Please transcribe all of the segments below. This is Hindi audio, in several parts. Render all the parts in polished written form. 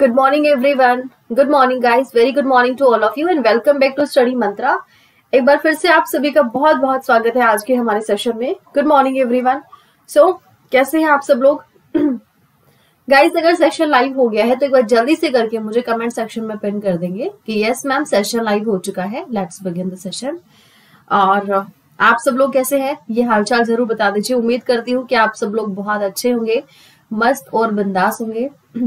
Good morning everyone. Good morning guys. Very good morning to all of you and welcome back to study Mantra. एक बार फिर से आप सभी का बहुत बहुत स्वागत है आज के हमारे सेशन में। Good morning everyone. कैसे हैं आप सब लोग? गाइस अगर सेशन लाइव हो गया है तो एक बार जल्दी से करके मुझे कमेंट सेक्शन में पिन कर देंगे कि यस मैम सेशन लाइव हो चुका है। Let's begin the session. और आप सब लोग कैसे हैं ये हालचाल जरूर बता दीजिए। उम्मीद करती हूँ कि आप सब लोग बहुत अच्छे होंगे, मस्त और बिंदास होंगे।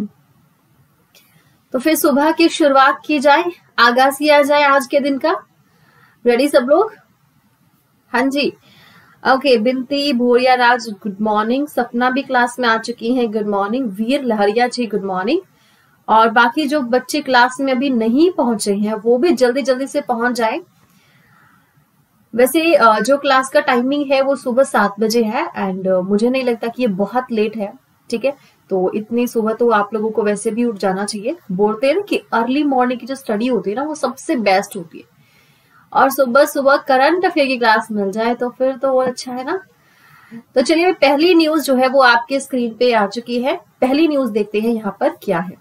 तो फिर सुबह की शुरुआत की जाए, आगाज किया जाए आज के दिन का। रेडी सब लोग? हाँ जी, ओके। बिनती भोरिया राज गुड मॉर्निंग। सपना भी क्लास में आ चुकी हैं, good morning. Veer Lahariya ji good morning. और बाकी जो बच्चे क्लास में अभी नहीं पहुंचे हैं वो भी जल्दी जल्दी से पहुंच जाए। वैसे जो क्लास का टाइमिंग है वो सुबह 7 बजे है एंड मुझे नहीं लगता कि ये बहुत लेट है, ठीक है। तो इतनी सुबह तो आप लोगों को वैसे भी उठ जाना चाहिए। बोलते हैं ना कि अर्ली मॉर्निंग की जो स्टडी होती है ना वो सबसे बेस्ट होती है, और सुबह सुबह करंट अफेयर की क्लास मिल जाए तो फिर तो वो अच्छा है ना। तो चलिए पहली न्यूज जो है वो आपके स्क्रीन पे आ चुकी है। पहली न्यूज देखते हैं यहाँ पर क्या है।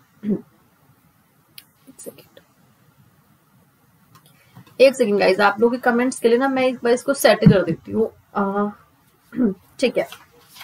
एक सेकेंड गाइज, आप लोगों के कमेंट्स के लिए ना मैं एक बार इसको सेट कर देती हूँ। ठीक है।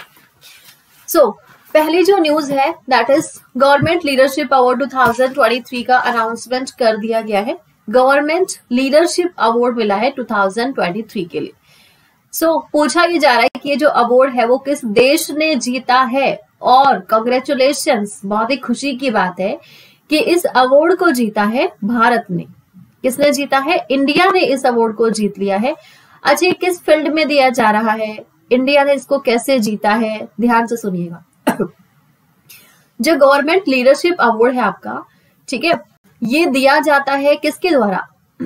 पहली जो न्यूज है that is government leadership award 2023 का अनाउंसमेंट कर दिया गया है। गवर्नमेंट लीडरशिप अवार्ड मिला है 2023 के लिए। पूछा ये जा रहा है कि ये जो अवार्ड है वो किस देश ने जीता है, और कांग्रेचुलेशंस, बहुत ही खुशी की बात है कि इस अवार्ड को जीता है भारत ने। किसने जीता है? इंडिया ने इस अवार्ड को जीत लिया है। अच्छा, किस फील्ड में दिया जा रहा है, इंडिया ने इसको कैसे जीता है, ध्यान से सुनिएगा। जो गवर्नमेंट लीडरशिप अवार्ड है आपका, ठीक है, ये दिया जाता है किसके द्वारा?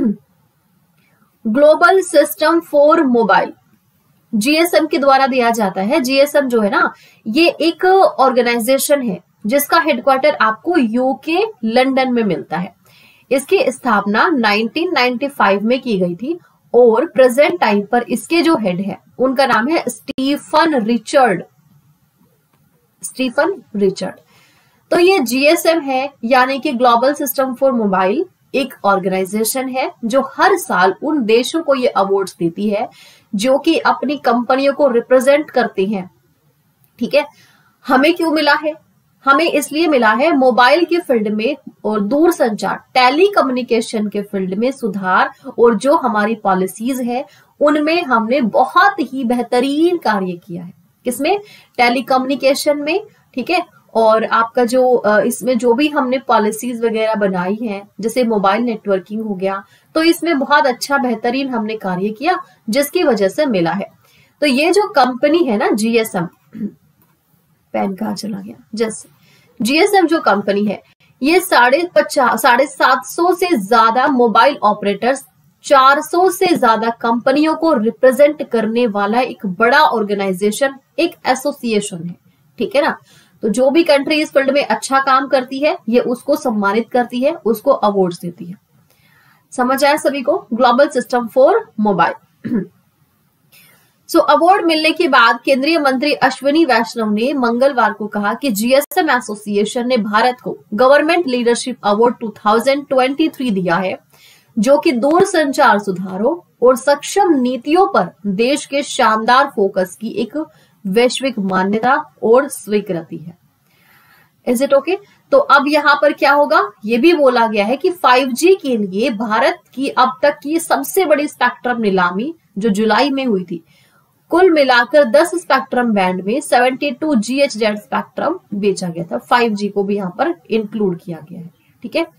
Global system for mobile, GSM के द्वारा दिया जाता है। जीएसएम जो है ना ये एक ऑर्गेनाइजेशन है जिसका हेडक्वार्टर आपको यूके लंदन में मिलता है। इसकी स्थापना 1995 में की गई थी और प्रेजेंट टाइम पर इसके जो हेड है उनका नाम है स्टीफन रिचर्ड। तो ये जीएसएम है यानी कि ग्लोबल सिस्टम फॉर मोबाइल, एक ऑर्गेनाइजेशन है जो हर साल उन देशों को ये अवार्ड्स देती है जो कि अपनी कंपनियों को रिप्रेजेंट करते हैं, ठीक है। हमें क्यों मिला है? हमें इसलिए मिला है मोबाइल के फील्ड में और दूर संचार टेली कम्युनिकेशन के फील्ड में सुधार, और जो हमारी पॉलिसीज है उनमें हमने बहुत ही बेहतरीन कार्य किया है। किसमें? टेली कम्युनिकेशन में, ठीक है। और आपका जो इसमें जो भी हमने पॉलिसीज वगैरह बनाई हैं जैसे मोबाइल नेटवर्किंग हो गया, तो इसमें बहुत अच्छा बेहतरीन हमने कार्य किया जिसकी वजह से मिला है। तो ये जो कंपनी है ना जीएसएम, पेन कहाँ चला गया, जैसे जीएसएम जो कंपनी है ये 750 से ज्यादा मोबाइल ऑपरेटर्स, 400 से ज्यादा कंपनियों को रिप्रेजेंट करने वाला एक बड़ा ऑर्गेनाइजेशन, एक एसोसिएशन है, ठीक है ना। तो जो भी कंट्री इस फील्ड में अच्छा काम करती है ये उसको सम्मानित करती है, उसको अवार्ड्स देती है। समझ आया सभी को? Global system for mobile. Award मिलने के बाद केंद्रीय मंत्री अश्विनी वैष्णव ने मंगलवार को कहा कि जीएसएम एसोसिएशन ने भारत को गवर्नमेंट लीडरशिप अवार्ड 2023 दिया है, जो कि दूर संचार सुधारों और सक्षम नीतियों पर देश के शानदार फोकस की एक वैश्विक मान्यता और स्वीकृति है। Is it okay? तो अब यहाँ पर क्या होगा, ये भी बोला गया है कि 5G के लिए भारत की अब तक की सबसे बड़ी स्पेक्ट्रम नीलामी जो जुलाई में हुई थी, कुल मिलाकर 10 स्पेक्ट्रम बैंड में 72 GHz स्पेक्ट्रम बेचा गया था। 5G को भी यहाँ पर इंक्लूड किया गया है, ठीक है।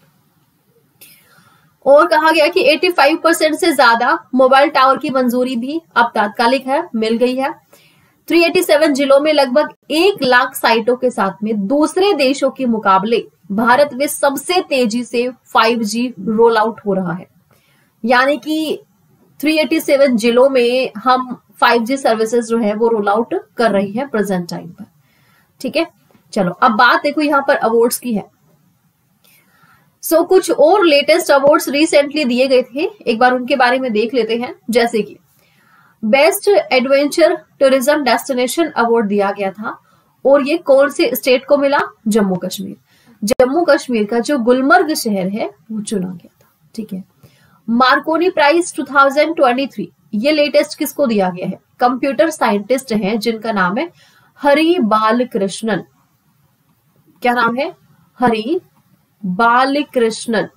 और कहा गया कि 85% से ज्यादा मोबाइल टावर की मंजूरी भी अब तात्कालिक है, मिल गई है। 387 जिलों में लगभग 1 लाख साइटों के साथ में दूसरे देशों के मुकाबले भारत में सबसे तेजी से 5G रोल आउट हो रहा है। यानी कि 387 जिलों में हम 5G सर्विसेज जो है वो रोल आउट कर रही है प्रेजेंट टाइम पर, ठीक है। चलो अब बात देखो यहाँ पर अवार्ड्स की है। कुछ और लेटेस्ट अवार्ड्स रिसेंटली दिए गए थे, एक बार उनके बारे में देख लेते हैं। जैसे कि best adventure tourism destination award दिया गया था, और ये कौन से स्टेट को मिला? जम्मू कश्मीर। जम्मू कश्मीर का जो गुलमर्ग शहर है वो चुना गया था। ठीक है, मार्कोनी प्राइज 2023 ये लेटेस्ट किसको दिया गया है? कंप्यूटर साइंटिस्ट हैं जिनका नाम है हरि बालकृष्णन। क्या नाम है? हरि बालकृष्णन।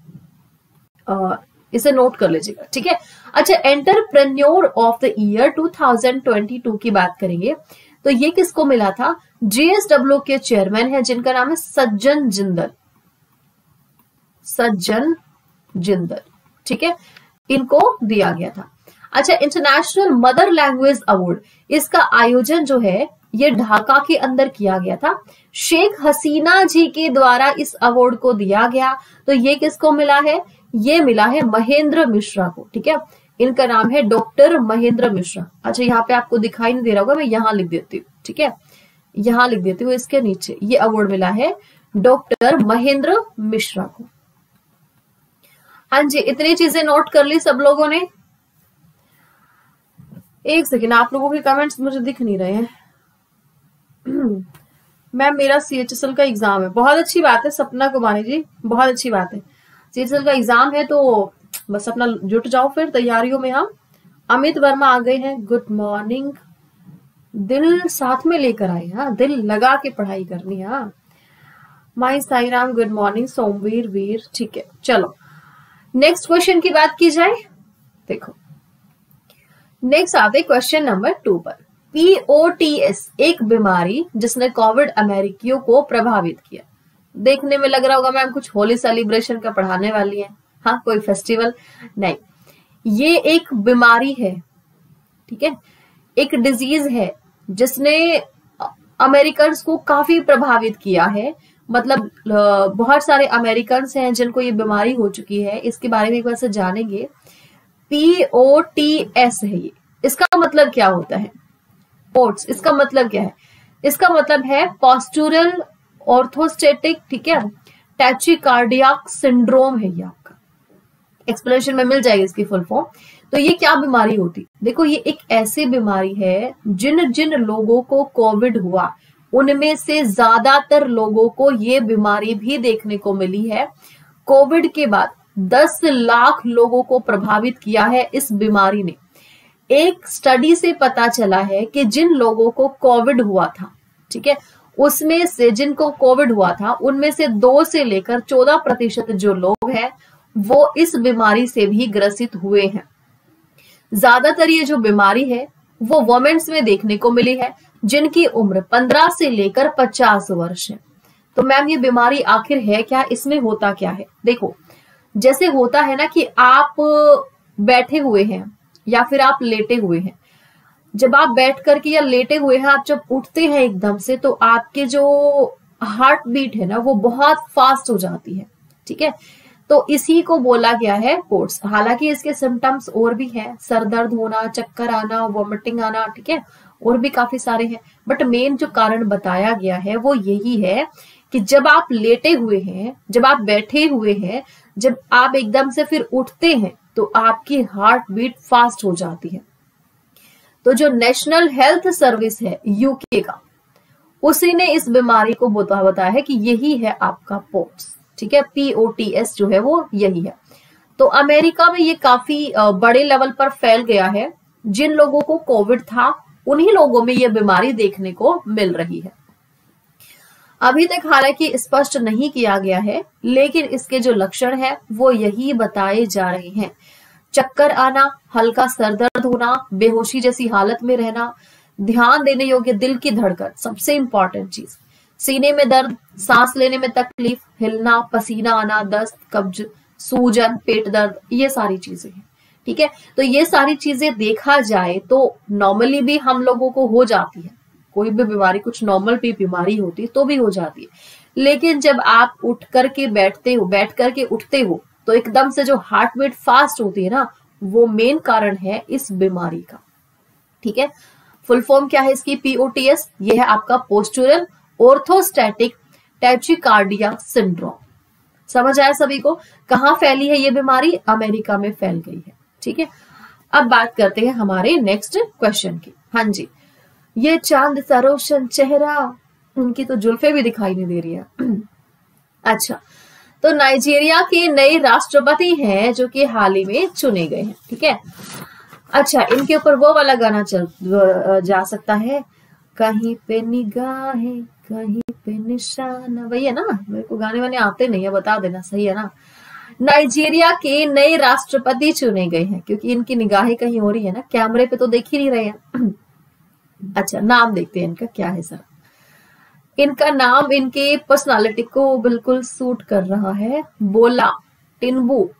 इसे नोट कर लीजिएगा। ठीक है, अच्छा, एंटरप्रेन्योर ऑफ द ईयर 2022 की बात करेंगे तो ये किसको मिला था? जीएसडब्ल्यू के चेयरमैन है जिनका नाम है सज्जन जिंदल। सज्जन जिंदल, ठीक है, इनको दिया गया था। अच्छा, इंटरनेशनल मदर लैंग्वेज अवार्ड, इसका आयोजन जो है ये ढाका के अंदर किया गया था। शेख हसीना जी के द्वारा इस अवार्ड को दिया गया। तो ये किसको मिला है? ये मिला है महेंद्र मिश्रा को। ठीक है, इनका नाम है डॉक्टर महेंद्र मिश्रा। अच्छा, यहाँ पे आपको दिखाई नहीं दे रहा होगा, मैं यहाँ लिख देती हूँ। ठीक है, यहाँ लिख देती हूँ इसके नीचे, ये अवार्ड मिला है डॉक्टर महेंद्र मिश्रा को। हाँ जी, इतनी चीजें नोट कर ली सब लोगों ने? एक सेकेंड, आप लोगों के कमेंट्स मुझे दिख नहीं रहे हैं। मैम, मेरा CHSL का एग्जाम है। बहुत अच्छी बात है सपना कुमारी जी, बहुत अच्छी बात है। CHSL का एग्जाम है तो बस अपना जुट जाओ फिर तैयारियों में। हम अमित वर्मा आ गए हैं, गुड मॉर्निंग। दिल साथ में लेकर आए, हाँ, दिल लगा के पढ़ाई करनी। हाँ, माई साई राम, गुड मॉर्निंग सोमवीर वीर। ठीक है, चलो नेक्स्ट क्वेश्चन की बात की जाए। देखो, नेक्स्ट आते क्वेश्चन नंबर 2 पर। POTS एक बीमारी जिसने कोविड अमेरिकियों को प्रभावित किया। देखने में लग रहा होगा मैम कुछ होली सेलिब्रेशन का पढ़ाने वाली है। हाँ, कोई फेस्टिवल नहीं, ये एक बीमारी है। ठीक है, एक डिजीज है जिसने अमेरिकन को काफी प्रभावित किया है। मतलब बहुत सारे अमेरिकन हैं जिनको ये बीमारी हो चुकी है। इसके बारे में एक बार से जानेंगे। POTS है ये, इसका मतलब क्या होता है? पोर्ट्स, इसका मतलब क्या है? इसका मतलब है पोस्टुरल ऑर्थोस्टेटिक, ठीक है, टैचिकार्डियक सिंड्रोम है ये आपका। एक्सप्लेनेशन में मिल जाएगी इसकी फुल फॉर्म। तो ये क्या बीमारी होती? देखो, ये एक ऐसी बीमारी है जिन जिन लोगों को कोविड हुआ उनमें से ज्यादातर लोगों को ये बीमारी भी देखने को मिली है। कोविड के बाद 10 लाख लोगों को प्रभावित किया है इस बीमारी ने। एक स्टडी से पता चला है कि जिन लोगों को कोविड हुआ था, ठीक है, उसमें से जिनको कोविड हुआ था उनमें से 2 से लेकर 14% जो लोग हैं वो इस बीमारी से भी ग्रसित हुए हैं। ज्यादातर ये जो बीमारी है वो वुमेन्स में देखने को मिली है जिनकी उम्र 15 से लेकर 50 वर्ष है। तो मैम, ये बीमारी आखिर है क्या? इसमें होता क्या है? देखो, जैसे होता है ना कि आप बैठे हुए हैं या फिर आप लेटे हुए हैं। जब आप बैठ करके या लेटे हुए हैं, आप जब उठते हैं एकदम से तो आपके जो हार्ट बीट है ना वो बहुत फास्ट हो जाती है। ठीक है, तो इसी को बोला गया है पोर्ट्स। हालांकि इसके सिम्टम्स और भी हैं, सर दर्द होना, चक्कर आना, वॉमिटिंग आना, ठीक है, और भी काफी सारे हैं। बट मेन जो कारण बताया गया है वो यही है कि जब आप लेटे हुए हैं, जब आप बैठे हुए हैं, जब आप एकदम से फिर उठते हैं तो आपकी हार्ट बीट फास्ट हो जाती है। तो जो नेशनल हेल्थ सर्विस है यूके का, उसी ने इस बीमारी को बताया है कि यही है आपका पोर्ट्स। ठीक है, POTS जो है वो यही है। तो अमेरिका में ये काफी बड़े लेवल पर फैल गया है। जिन लोगों को कोविड था उन्हीं लोगों में ये बीमारी देखने को मिल रही है। अभी तक हालांकि स्पष्ट नहीं किया गया है, लेकिन इसके जो लक्षण है वो यही बताए जा रहे हैं। चक्कर आना, हल्का सर दर्द होना, बेहोशी जैसी हालत में रहना, ध्यान देने योग्य दिल की धड़कन, सबसे इंपॉर्टेंट चीज, सीने में दर्द, सांस लेने में तकलीफ, हिलना, पसीना आना, दस्त, कब्ज, सूजन, पेट दर्द, ये सारी चीजें हैं। ठीक है, तो ये सारी चीजें देखा जाए तो नॉर्मली भी हम लोगों को हो जाती है। कोई भी बीमारी, कुछ नॉर्मल भी बीमारी होती है तो भी हो जाती है। लेकिन जब आप उठ करके बैठते हो, बैठ करके उठते हो, तो एकदम से जो हार्ट बीट फास्ट होती है ना, वो मेन कारण है इस बीमारी का। ठीक है, फुल फॉर्म क्या है इसकी? POTS, ये है आपका पोस्टुरल ऑर्थोस्टैटिक टैचिकार्डिया सिंड्रोम। समझ आया सभी को? कहां फैली है ये बीमारी? अमेरिका में फैल गई है। ठीक है, अब बात करते हैं हमारे नेक्स्ट क्वेश्चन की। हाँ जी, ये चांद सा रोशन चेहरा, उनकी तो जुल्फे भी दिखाई नहीं दे रही है। अच्छा, तो नाइजीरिया के नए राष्ट्रपति हैं जो कि हाल ही में चुने गए हैं। ठीक है, अच्छा, इनके ऊपर वो वाला गाना जा सकता है, कहीं पे निगाहें कहीं पे निशाना, वही है ना? मेरे को गाने वाने आते नहीं है, बता देना, सही है ना? नाइजीरिया के नए राष्ट्रपति चुने गए हैं, क्योंकि इनकी निगाहें कहीं हो रही है ना, कैमरे पे तो देख ही नहीं रहे हैं। अच्छा, नाम देखते हैं इनका क्या है सर। इनका नाम इनके पर्सनालिटी को बिल्कुल सूट कर रहा है, बोला टिनबू।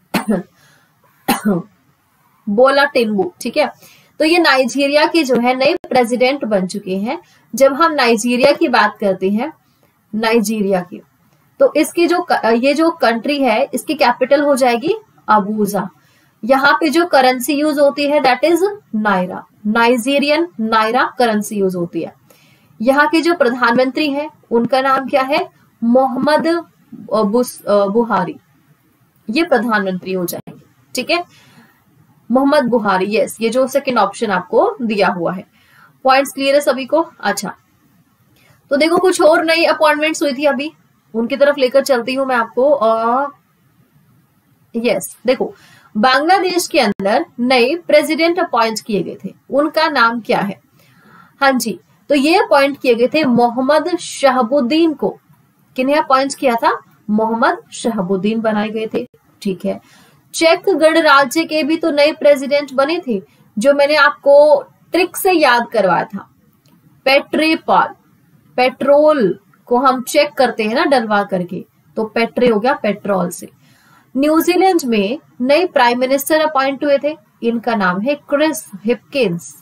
बोला टिनबू, ठीक है। तो ये नाइजीरिया के जो है नए प्रेसिडेंट बन चुके हैं। जब हम नाइजीरिया की बात करते हैं, नाइजीरिया की, तो इसकी जो ये जो कंट्री है, इसकी कैपिटल हो जाएगी अबूजा। यहाँ पे जो करेंसी यूज होती है that is naira, Nigerian naira currency use होती है। यहाँ के जो प्रधानमंत्री हैं उनका नाम क्या है? मोहम्मद बुहारी, ये प्रधानमंत्री हो जाएंगे। ठीक है, मोहम्मद बुहारी, यस, ये जो सेकंड ऑप्शन आपको दिया हुआ है। पॉइंट्स क्लियर है सभी को? अच्छा, तो देखो कुछ और नई अपॉइंटमेंट्स हुई थी अभी, उनकी तरफ लेकर चलती हूं मैं आपको। यस, देखो बांग्लादेश के अंदर नए प्रेसिडेंट अपॉइंट किए गए थे, उनका नाम क्या है? हाँ जी, तो ये अपॉइंट किए गए थे मोहम्मद शहाबुद्दीन को। किन्हें अपॉइंट किया था? मोहम्मद शहाबुद्दीन बनाए गए थे। ठीक है, चेक गणराज्य के भी तो नए प्रेसिडेंट बने थे, जो मैंने आपको ट्रिक से याद करवाया था। पेट्रेपॉल, पेट्रोल को हम चेक करते हैं ना डलवा करके, तो पेट्रे हो गया पेट्रोल से। न्यूजीलैंड में नए प्राइम मिनिस्टर अपॉइंट हुए थे, इनका नाम है क्रिस हिपकिंस।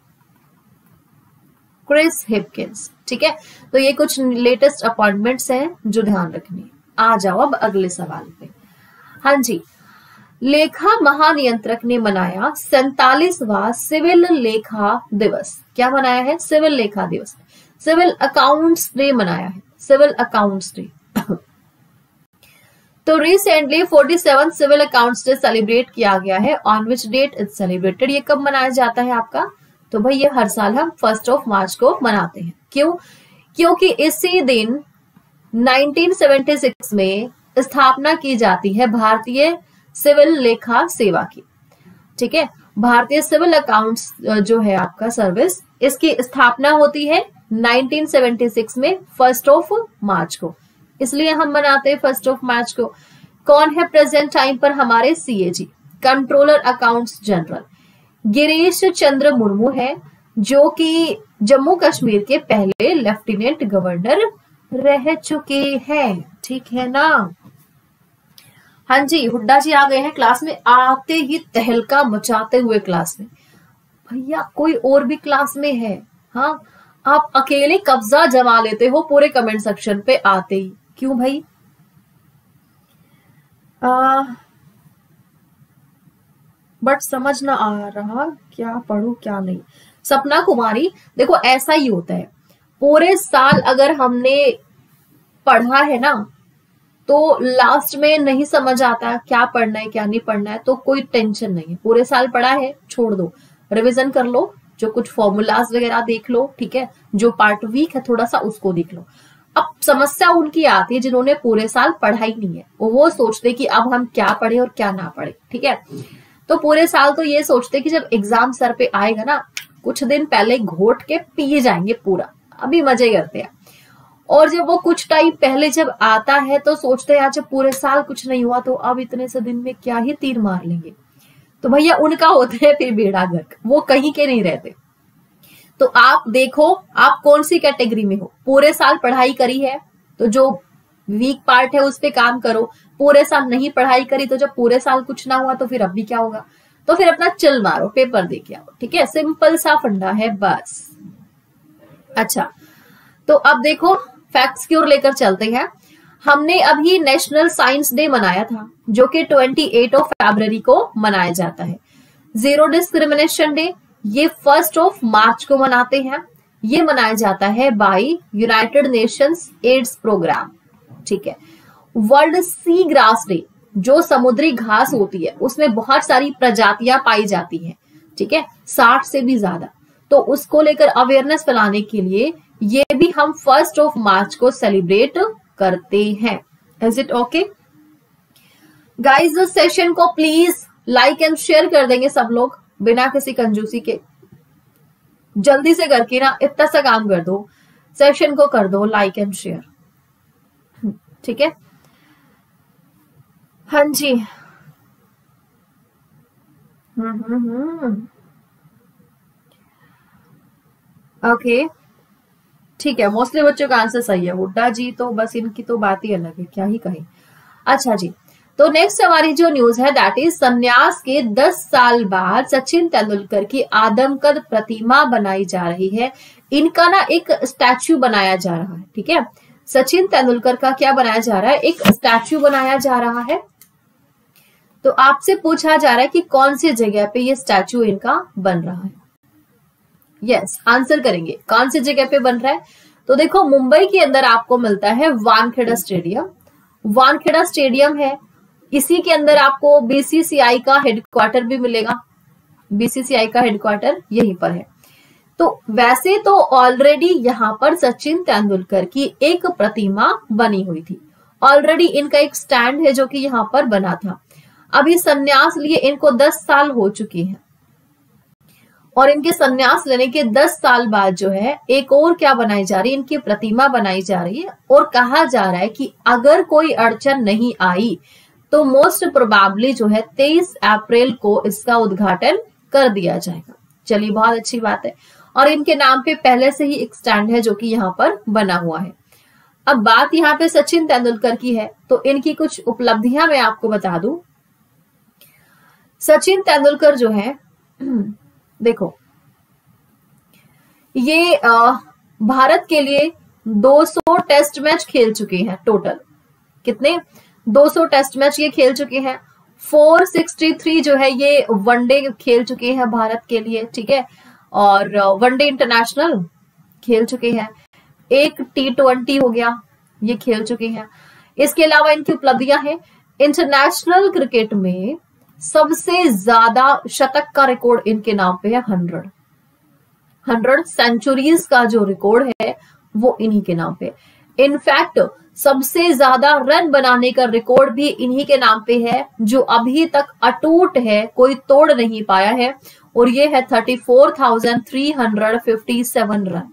क्रिस हिपकिंस, ठीक है। तो ये कुछ लेटेस्ट अपॉइंटमेंट्स हैं जो ध्यान रखनी है। आ जाओ अब अगले सवाल पे। हाँ जी, लेखा महानियंत्रक ने मनाया 47वां सिविल लेखा दिवस। क्या मनाया है? सिविल लेखा दिवस, सिविल अकाउंट्स डे मनाया है, सिविल अकाउंट्स डे। तो recently 47 civil accounts day celebrate किया गया है। On which date it celebrated? ये कब मनाया जाता है आपका? तो भाई ये हर साल हम 1 मार्च को मनाते हैं। क्यों? क्योंकि इसी दिन 1976 में स्थापना की जाती है भारतीय सिविल लेखा सेवा की। ठीक है, भारतीय सिविल अकाउंट्स जो है आपका सर्विस, इसकी स्थापना होती है 1976 में 1 मार्च को, इसलिए हम मनाते हैं 1 मार्च को। कौन है प्रेजेंट टाइम पर हमारे CAG, controller accounts general? Girish Chandra Murmu है, जो कि जम्मू कश्मीर के पहले लेफ्टिनेंट गवर्नर रह चुके हैं। ठीक है ना? हाँ जी, हुड्डा जी आ गए हैं क्लास में, आते ही तहलका मचाते हुए क्लास में। भैया कोई और भी क्लास में है? हाँ, आप अकेले कब्जा जमा लेते हो पूरे कमेंट सेक्शन पे आते ही, क्यों भाई? बट समझ ना आ रहा क्या पढ़ूं क्या नहीं। सपना कुमारी, देखो ऐसा ही होता है, पूरे साल अगर हमने पढ़ा है ना, तो लास्ट में नहीं समझ आता क्या पढ़ना है क्या नहीं पढ़ना है, तो कोई टेंशन नहीं है। पूरे साल पढ़ा है, छोड़ दो, रिवीजन कर लो, जो कुछ फॉर्मूलाज वगैरह देख लो, ठीक है, जो पार्ट वीक है थोड़ा सा उसको देख लो। अब समस्या उनकी आती है जिन्होंने पूरे साल पढ़ा ही नहीं है, वो सोचते कि अब हम क्या पढ़े और क्या ना पढ़े। ठीक है, तो पूरे साल तो ये सोचते कि जब एग्जाम सर पे आएगा ना, कुछ दिन पहले घोट के पी जाएंगे पूरा, अभी मजे करते हैं। और जब वो कुछ टाइम पहले जब आता है तो सोचते हैं जब पूरे साल कुछ नहीं हुआ तो अब इतने से दिन में क्या ही तीर मार लेंगे। तो भैया उनका होता है फिर बेड़ा गर्क, वो कहीं के नहीं रहते। तो आप देखो आप कौन सी कैटेगरी में हो। पूरे साल पढ़ाई करी है तो जो वीक पार्ट है उस पे काम करो, पूरे साल नहीं पढ़ाई करी तो जब पूरे साल कुछ ना हुआ तो फिर अब भी क्या होगा, तो फिर अपना चिल मारो, पेपर दे के आओ। ठीक है, सिंपल सा फंडा है बस। अच्छा, तो अब देखो फैक्ट्स की ओर लेकर चलते हैं। हमने अभी नेशनल साइंस डे मनाया था, जो कि 28 फरवरी को मनाया जाता है। जीरो डिस्क्रिमिनेशन डे ये 1 मार्च को मनाते हैं। ये मनाया जाता है by United Nations AIDS programme. ठीक है, वर्ल्ड सी ग्रास डे, जो समुद्री घास होती है उसमें बहुत सारी प्रजातियां पाई जाती हैं, ठीक है, 60 से भी ज्यादा, तो उसको लेकर अवेयरनेस फैलाने के लिए ये भी हम 1 मार्च को सेलिब्रेट करते हैं। Is it okay guys? इस सेशन को प्लीज लाइक एंड शेयर कर देंगे सब लोग बिना किसी कंजूसी के। जल्दी से करके ना इतना सा काम कर दो, सेशन को कर दो लाइक एंड शेयर, ठीक है? हाँ जी। ओके ठीक है, मोस्टली बच्चों का आंसर सही है। हुड्डा जी तो बस इनकी तो बात ही अलग है, क्या ही कहें। अच्छा जी, तो नेक्स्ट हमारी जो न्यूज है दैट इज संन्यास के 10 साल बाद सचिन तेंदुलकर की आदमकद प्रतिमा बनाई जा रही है। इनका ना एक स्टैच्यू बनाया जा रहा है, ठीक है? सचिन तेंदुलकर का क्या बनाया जा रहा है? एक स्टैच्यू बनाया जा रहा है। तो आपसे पूछा जा रहा है कि कौन सी जगह पे ये स्टैच्यू इनका बन रहा है। यस, आंसर करेंगे कौन सी जगह पे बन रहा है। तो देखो, मुंबई के अंदर आपको मिलता है वानखेड़ा स्टेडियम। वानखेड़ा स्टेडियम है, इसी के अंदर आपको बीसीसीआई का हेडक्वार्टर भी मिलेगा। बीसीसीआई का हेडक्वार्टर यहीं पर है। तो वैसे तो ऑलरेडी यहाँ पर सचिन तेंदुलकर की एक प्रतिमा बनी हुई थी। ऑलरेडी इनका एक स्टैंड है जो कि यहाँ पर बना था। अभी संन्यास लिए इनको 10 साल हो चुके हैं और इनके संन्यास लेने के 10 साल बाद जो है एक और क्या बनाई जा रही है, इनकी प्रतिमा बनाई जा रही है। और कहा जा रहा है कि अगर कोई अड़चन नहीं आई तो मोस्ट प्रोबेबली जो है 23 अप्रैल को इसका उद्घाटन कर दिया जाएगा। चलिए, बहुत अच्छी बात है। और इनके नाम पे पहले से ही एक स्टैंड है जो कि यहाँ पर बना हुआ है। अब बात यहाँ पे सचिन तेंदुलकर की है, तो इनकी कुछ उपलब्धियां मैं आपको बता दूं। सचिन तेंदुलकर जो है देखो, ये भारत के लिए 200 टेस्ट मैच खेल चुके हैं टोटल। कितने? 200 टेस्ट मैच ये खेल चुके हैं। 463 जो है ये वनडे खेल चुके हैं भारत के लिए, ठीक है? और वनडे इंटरनेशनल खेल चुके हैं। एक T20 हो गया, ये खेल चुके हैं। इसके अलावा इनकी उपलब्धियां हैं, इंटरनेशनल क्रिकेट में सबसे ज्यादा शतक का रिकॉर्ड इनके नाम पे है। 100 सेंचुरीज का जो रिकॉर्ड है वो इन्हीं के नाम पे। इनफैक्ट सबसे ज्यादा रन बनाने का रिकॉर्ड भी इन्हीं के नाम पे है, जो अभी तक अटूट है, कोई तोड़ नहीं पाया है। और ये है 34,357 रन।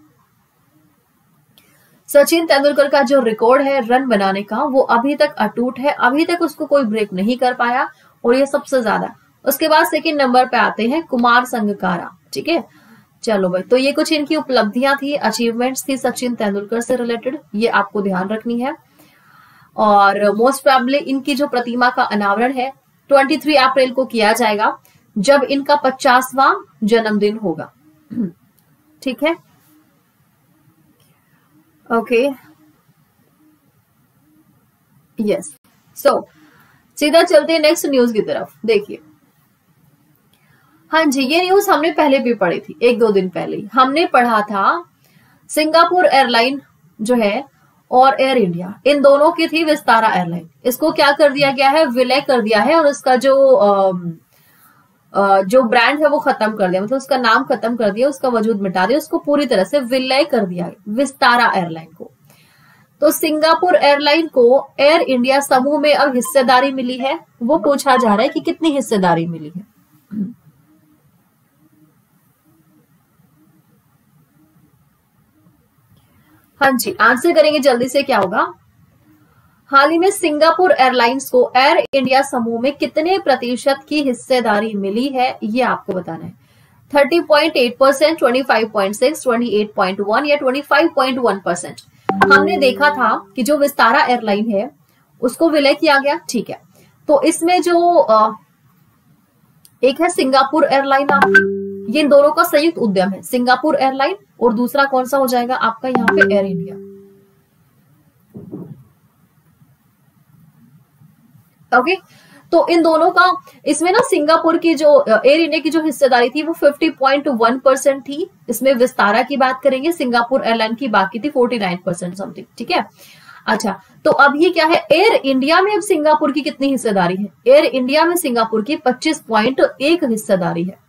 सचिन तेंदुलकर का जो रिकॉर्ड है रन बनाने का वो अभी तक अटूट है, अभी तक उसको कोई ब्रेक नहीं कर पाया और ये सबसे ज्यादा। उसके बाद सेकंड नंबर पे आते हैं कुमार संगकारा, ठीक है? चलो भाई, तो ये कुछ इनकी उपलब्धियां थी, अचीवमेंट्स थी सचिन तेंदुलकर से रिलेटेड, ये आपको ध्यान रखनी है। और मोस्ट प्रोबेबली इनकी जो प्रतिमा का अनावरण है 23 अप्रैल को किया जाएगा, जब इनका 50वां जन्मदिन होगा, ठीक है? Okay, yes. सो सीधा चलते हैं नेक्स्ट न्यूज की तरफ। देखिए, हाँ जी, ये न्यूज हमने पहले भी पढ़ी थी, 1-2 दिन पहले ही हमने पढ़ा था। सिंगापुर एयरलाइन जो है और एयर इंडिया, इन दोनों की थी विस्तारा एयरलाइन। इसको क्या कर दिया गया है? विलय कर दिया है और उसका जो ब्रांड है वो खत्म कर दिया, मतलब उसका नाम खत्म कर दिया, उसका वजूद मिटा दिया, उसको पूरी तरह से विलय कर दिया विस्तारा एयरलाइन को। तो सिंगापुर एयरलाइन को एयर इंडिया समूह में अब हिस्सेदारी मिली है। वो पूछा जा रहा है कि कितनी हिस्सेदारी मिली है। हाँ जी, आंसर करेंगे जल्दी से। क्या होगा? हाल ही में सिंगापुर एयरलाइंस को एयर इंडिया समूह में कितने प्रतिशत की हिस्सेदारी मिली है, ये आपको बताना है। 30.8%, 25.6%, 28.1% या 25.1%। हमने देखा था कि जो विस्तारा एयरलाइन है उसको विलय किया गया, ठीक है? तो इसमें जो एक है सिंगापुर एयरलाइन, ये इन दोनों का संयुक्त उद्यम है, सिंगापुर एयरलाइन, और दूसरा कौन सा हो जाएगा आपका यहाँ पे? Air India. ओके, तो इन दोनों का, इसमें ना सिंगापुर की जो एयर इंडिया की जो हिस्सेदारी थी वो 50.1% थी। इसमें विस्तारा की बात करेंगे, सिंगापुर एयरलाइन की बाकी थी 49% समथिंग, ठीक है? अच्छा, तो अब ये क्या है? एयर इंडिया में अब सिंगापुर की कितनी हिस्सेदारी है? एयर इंडिया में सिंगापुर की 25.1 हिस्सेदारी है।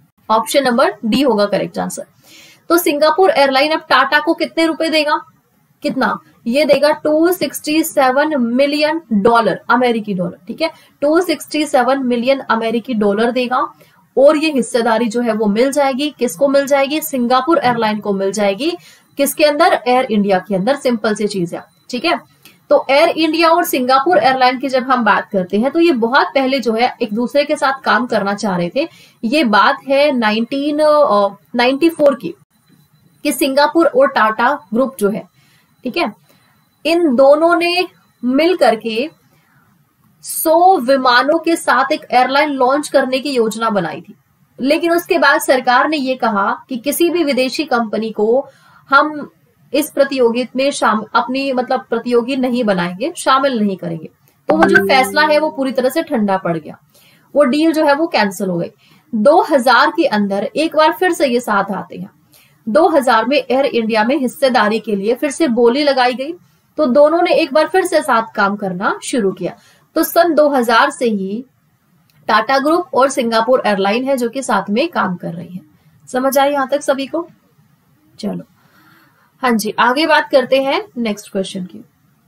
ऑप्शन नंबर डी होगा करेक्ट आंसर। तो सिंगापुर एयरलाइन अब टाटा को कितने रुपए देगा? कितना, ये देगा $267 मिलियन अमेरिकी डॉलर, ठीक है, $267 मिलियन अमेरिकी डॉलर देगा। और ये हिस्सेदारी जो है वो मिल जाएगी, किसको मिल जाएगी, सिंगापुर एयरलाइन को मिल जाएगी। किसके अंदर, एयर इंडिया के अंदर। सिंपल सी चीज है, ठीक है। तो एयर इंडिया और सिंगापुर एयरलाइन की जब हम बात करते हैं तो ये बहुत पहले जो है एक दूसरे के साथ काम करना चाह रहे थे। ये बात है 1994 की, कि सिंगापुर और टाटा ग्रुप जो है, ठीक है, इन दोनों ने मिल करके 100 विमानों के साथ एक एयरलाइन लॉन्च करने की योजना बनाई थी। लेकिन उसके बाद सरकार ने ये कहा कि किसी भी विदेशी कंपनी को हम इस प्रतियोगिता में अपनी मतलब प्रतियोगी नहीं बनाएंगे, शामिल नहीं करेंगे। तो वो जो फैसला है वो पूरी तरह से ठंडा पड़ गया, वो डील जो है वो कैंसिल हो गई। 2000 के अंदर एक बार फिर से ये साथ आते हैं। 2000 में एयर इंडिया में हिस्सेदारी के लिए फिर से बोली लगाई गई, तो दोनों ने एक बार फिर से साथ काम करना शुरू किया। तो सन 2000 से ही टाटा ग्रुप और सिंगापुर एयरलाइन है जो कि साथ में काम कर रही है। समझ आई यहां तक सभी को? चलो हाँ जी, आगे बात करते हैं नेक्स्ट क्वेश्चन की।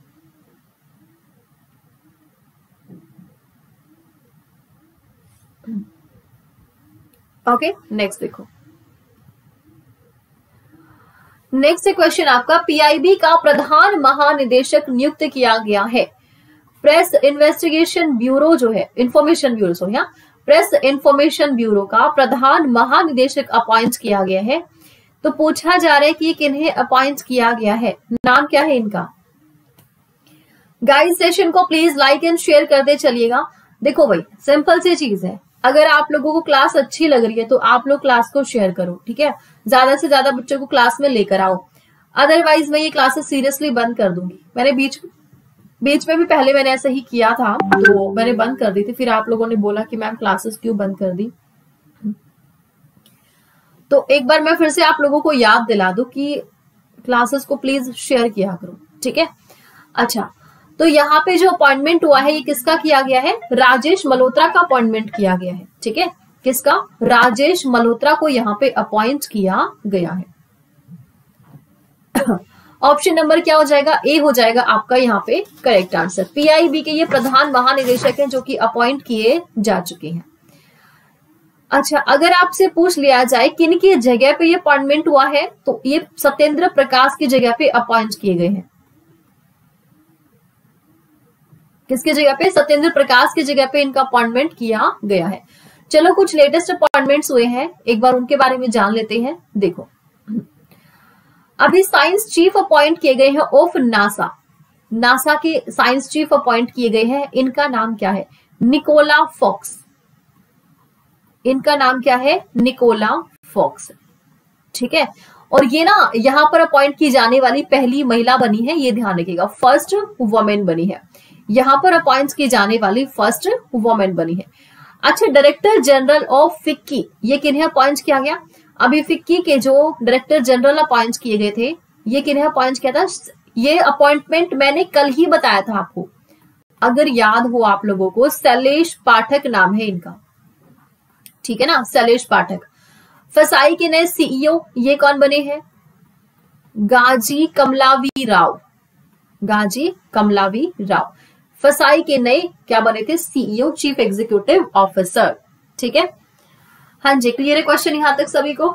ओके, नेक्स्ट देखो। नेक्स्ट क्वेश्चन आपका, पीआईबी का प्रधान महानिदेशक नियुक्त किया गया है। प्रेस इन्वेस्टिगेशन ब्यूरो जो है, information bureau sorry, press information bureau का प्रधान महानिदेशक अपॉइंट किया गया है। तो पूछा जा रहा है कि किन्हें अपॉइंट किया गया है, नाम क्या है इनका। गाइस सेशन को प्लीज लाइक एंड शेयर करते चलिएगा। देखो भाई, सिंपल सी चीज है, अगर आप लोगों को क्लास अच्छी लग रही है तो आप लोग क्लास को शेयर करो, ठीक है, ज्यादा से ज्यादा बच्चों को क्लास में लेकर आओ। अदरवाइज मैं ये क्लासेस सीरियसली बंद कर दूंगी। मैंने बीच में भी पहले मैंने ऐसा ही किया था, तो मैंने बंद कर दी थी, फिर आप लोगों ने बोला कि मैम क्लासेस क्यों बंद कर दी। तो एक बार मैं फिर से आप लोगों को याद दिला दूं कि क्लासेस को प्लीज शेयर किया करो, ठीक है। अच्छा, तो यहाँ पे जो अपॉइंटमेंट हुआ है ये किसका किया गया है, राजेश मल्होत्रा का अपॉइंटमेंट किया गया है, ठीक है। किसका, राजेश मल्होत्रा को यहाँ पे अपॉइंट किया गया है। ऑप्शन नंबर क्या हो जाएगा, ए हो जाएगा आपका यहाँ पे करेक्ट आंसर। पीआईबी के ये प्रधान महानिदेशक हैं जो कि अपॉइंट किए जा चुके हैं। अच्छा, अगर आपसे पूछ लिया जाए किन की जगह पे ये अपॉइंटमेंट हुआ है, तो ये सत्येंद्र प्रकाश की जगह पे अपॉइंट किए गए हैं। किसकी जगह पे, सत्येंद्र प्रकाश की जगह पे इनका अपॉइंटमेंट किया गया है। चलो कुछ लेटेस्ट अपॉइंटमेंट्स हुए हैं, एक बार उनके बारे में जान लेते हैं। देखो, अभी साइंस चीफ अपॉइंट किए गए हैं ऑफ नासा। नासा के साइंस चीफ अपॉइंट किए गए हैं, इनका नाम क्या है, निकोला फॉक्स। इनका नाम क्या है, निकोला फॉक्स, ठीक है। और ये ना यहाँ पर अपॉइंट की जाने वाली पहली महिला बनी है, ये ध्यान रखिएगा, फर्स्ट वुमेन बनी है। यहाँ पर अपॉइंट की जाने वाली फर्स्ट वुमेन बनी है। अच्छा, डायरेक्टर जनरल ऑफ फिक्की, ये किन्हें अपॉइंट किया गया, अभी फिक्की के जो डायरेक्टर जनरल अपॉइंट किए गए थे, ये किन्हें अपॉइंट किया था। ये अपॉइंटमेंट मैंने कल ही बताया था आपको, अगर याद हो आप लोगों को, शैलेश पाठक नाम है इनका, ठीक है ना, शैलेश पाठक। फसाई के नए सीईओ ये कौन बने हैं, गाजी कमलावी राव। गाजी कमलावी राव फसाई के नए क्या बने थे, सीईओ, चीफ एग्जीक्यूटिव ऑफिसर, ठीक है। हाँ जी, क्लियर है क्वेश्चन यहां तक सभी को।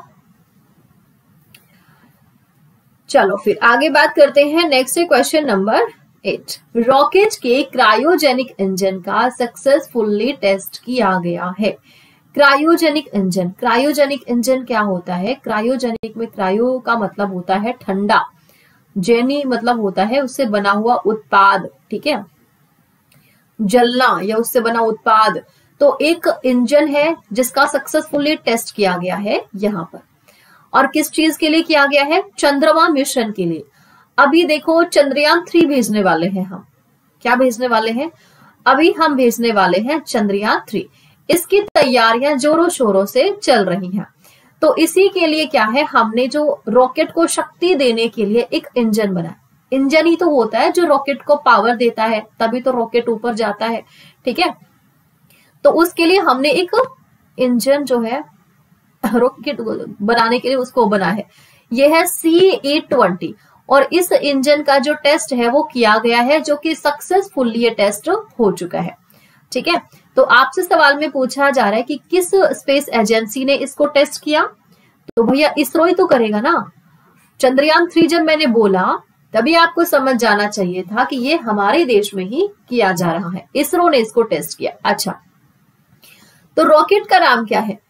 चलो फिर आगे बात करते हैं। नेक्स्ट है क्वेश्चन नंबर 8। रॉकेट के क्रायोजेनिक इंजन का सक्सेसफुली टेस्ट किया गया है। क्रायोजेनिक इंजन, क्रायोजेनिक इंजन क्या होता है, क्रायोजेनिक में क्रायो का मतलब होता है ठंडा, जेनी मतलब होता है उससे बना हुआ उत्पाद, ठीक है, जलना या उससे बना उत्पाद। तो एक इंजन है जिसका सक्सेसफुली टेस्ट किया गया है यहां पर, और किस चीज के लिए किया गया है, चंद्रमा मिशन के लिए। अभी देखो चंद्रयान 3 भेजने वाले हैं हम, क्या भेजने वाले हैं, अभी हम भेजने वाले हैं चंद्रयान 3। इसकी तैयारियां जोरों शोरों से चल रही हैं। तो इसी के लिए क्या है, हमने जो रॉकेट को शक्ति देने के लिए एक इंजन बनाया। इंजन ही तो होता है जो रॉकेट को पावर देता है, तभी तो रॉकेट ऊपर जाता है, ठीक है। तो उसके लिए हमने एक इंजन जो है रॉकेट बनाने के लिए उसको बना है, यह है C820। और इस इंजन का जो टेस्ट है वो किया गया है, जो कि सक्सेसफुली ये टेस्ट हो चुका है। ठीक है, तो आपसे सवाल में पूछा जा रहा है कि किस स्पेस एजेंसी ने इसको टेस्ट किया, तो भैया इसरो ही तो करेगा ना। चंद्रयान 3 जब मैंने बोला तभी आपको समझ जाना चाहिए था कि ये हमारे देश में ही किया जा रहा है, इसरो ने इसको टेस्ट किया। अच्छा, तो रॉकेट का नाम क्या है?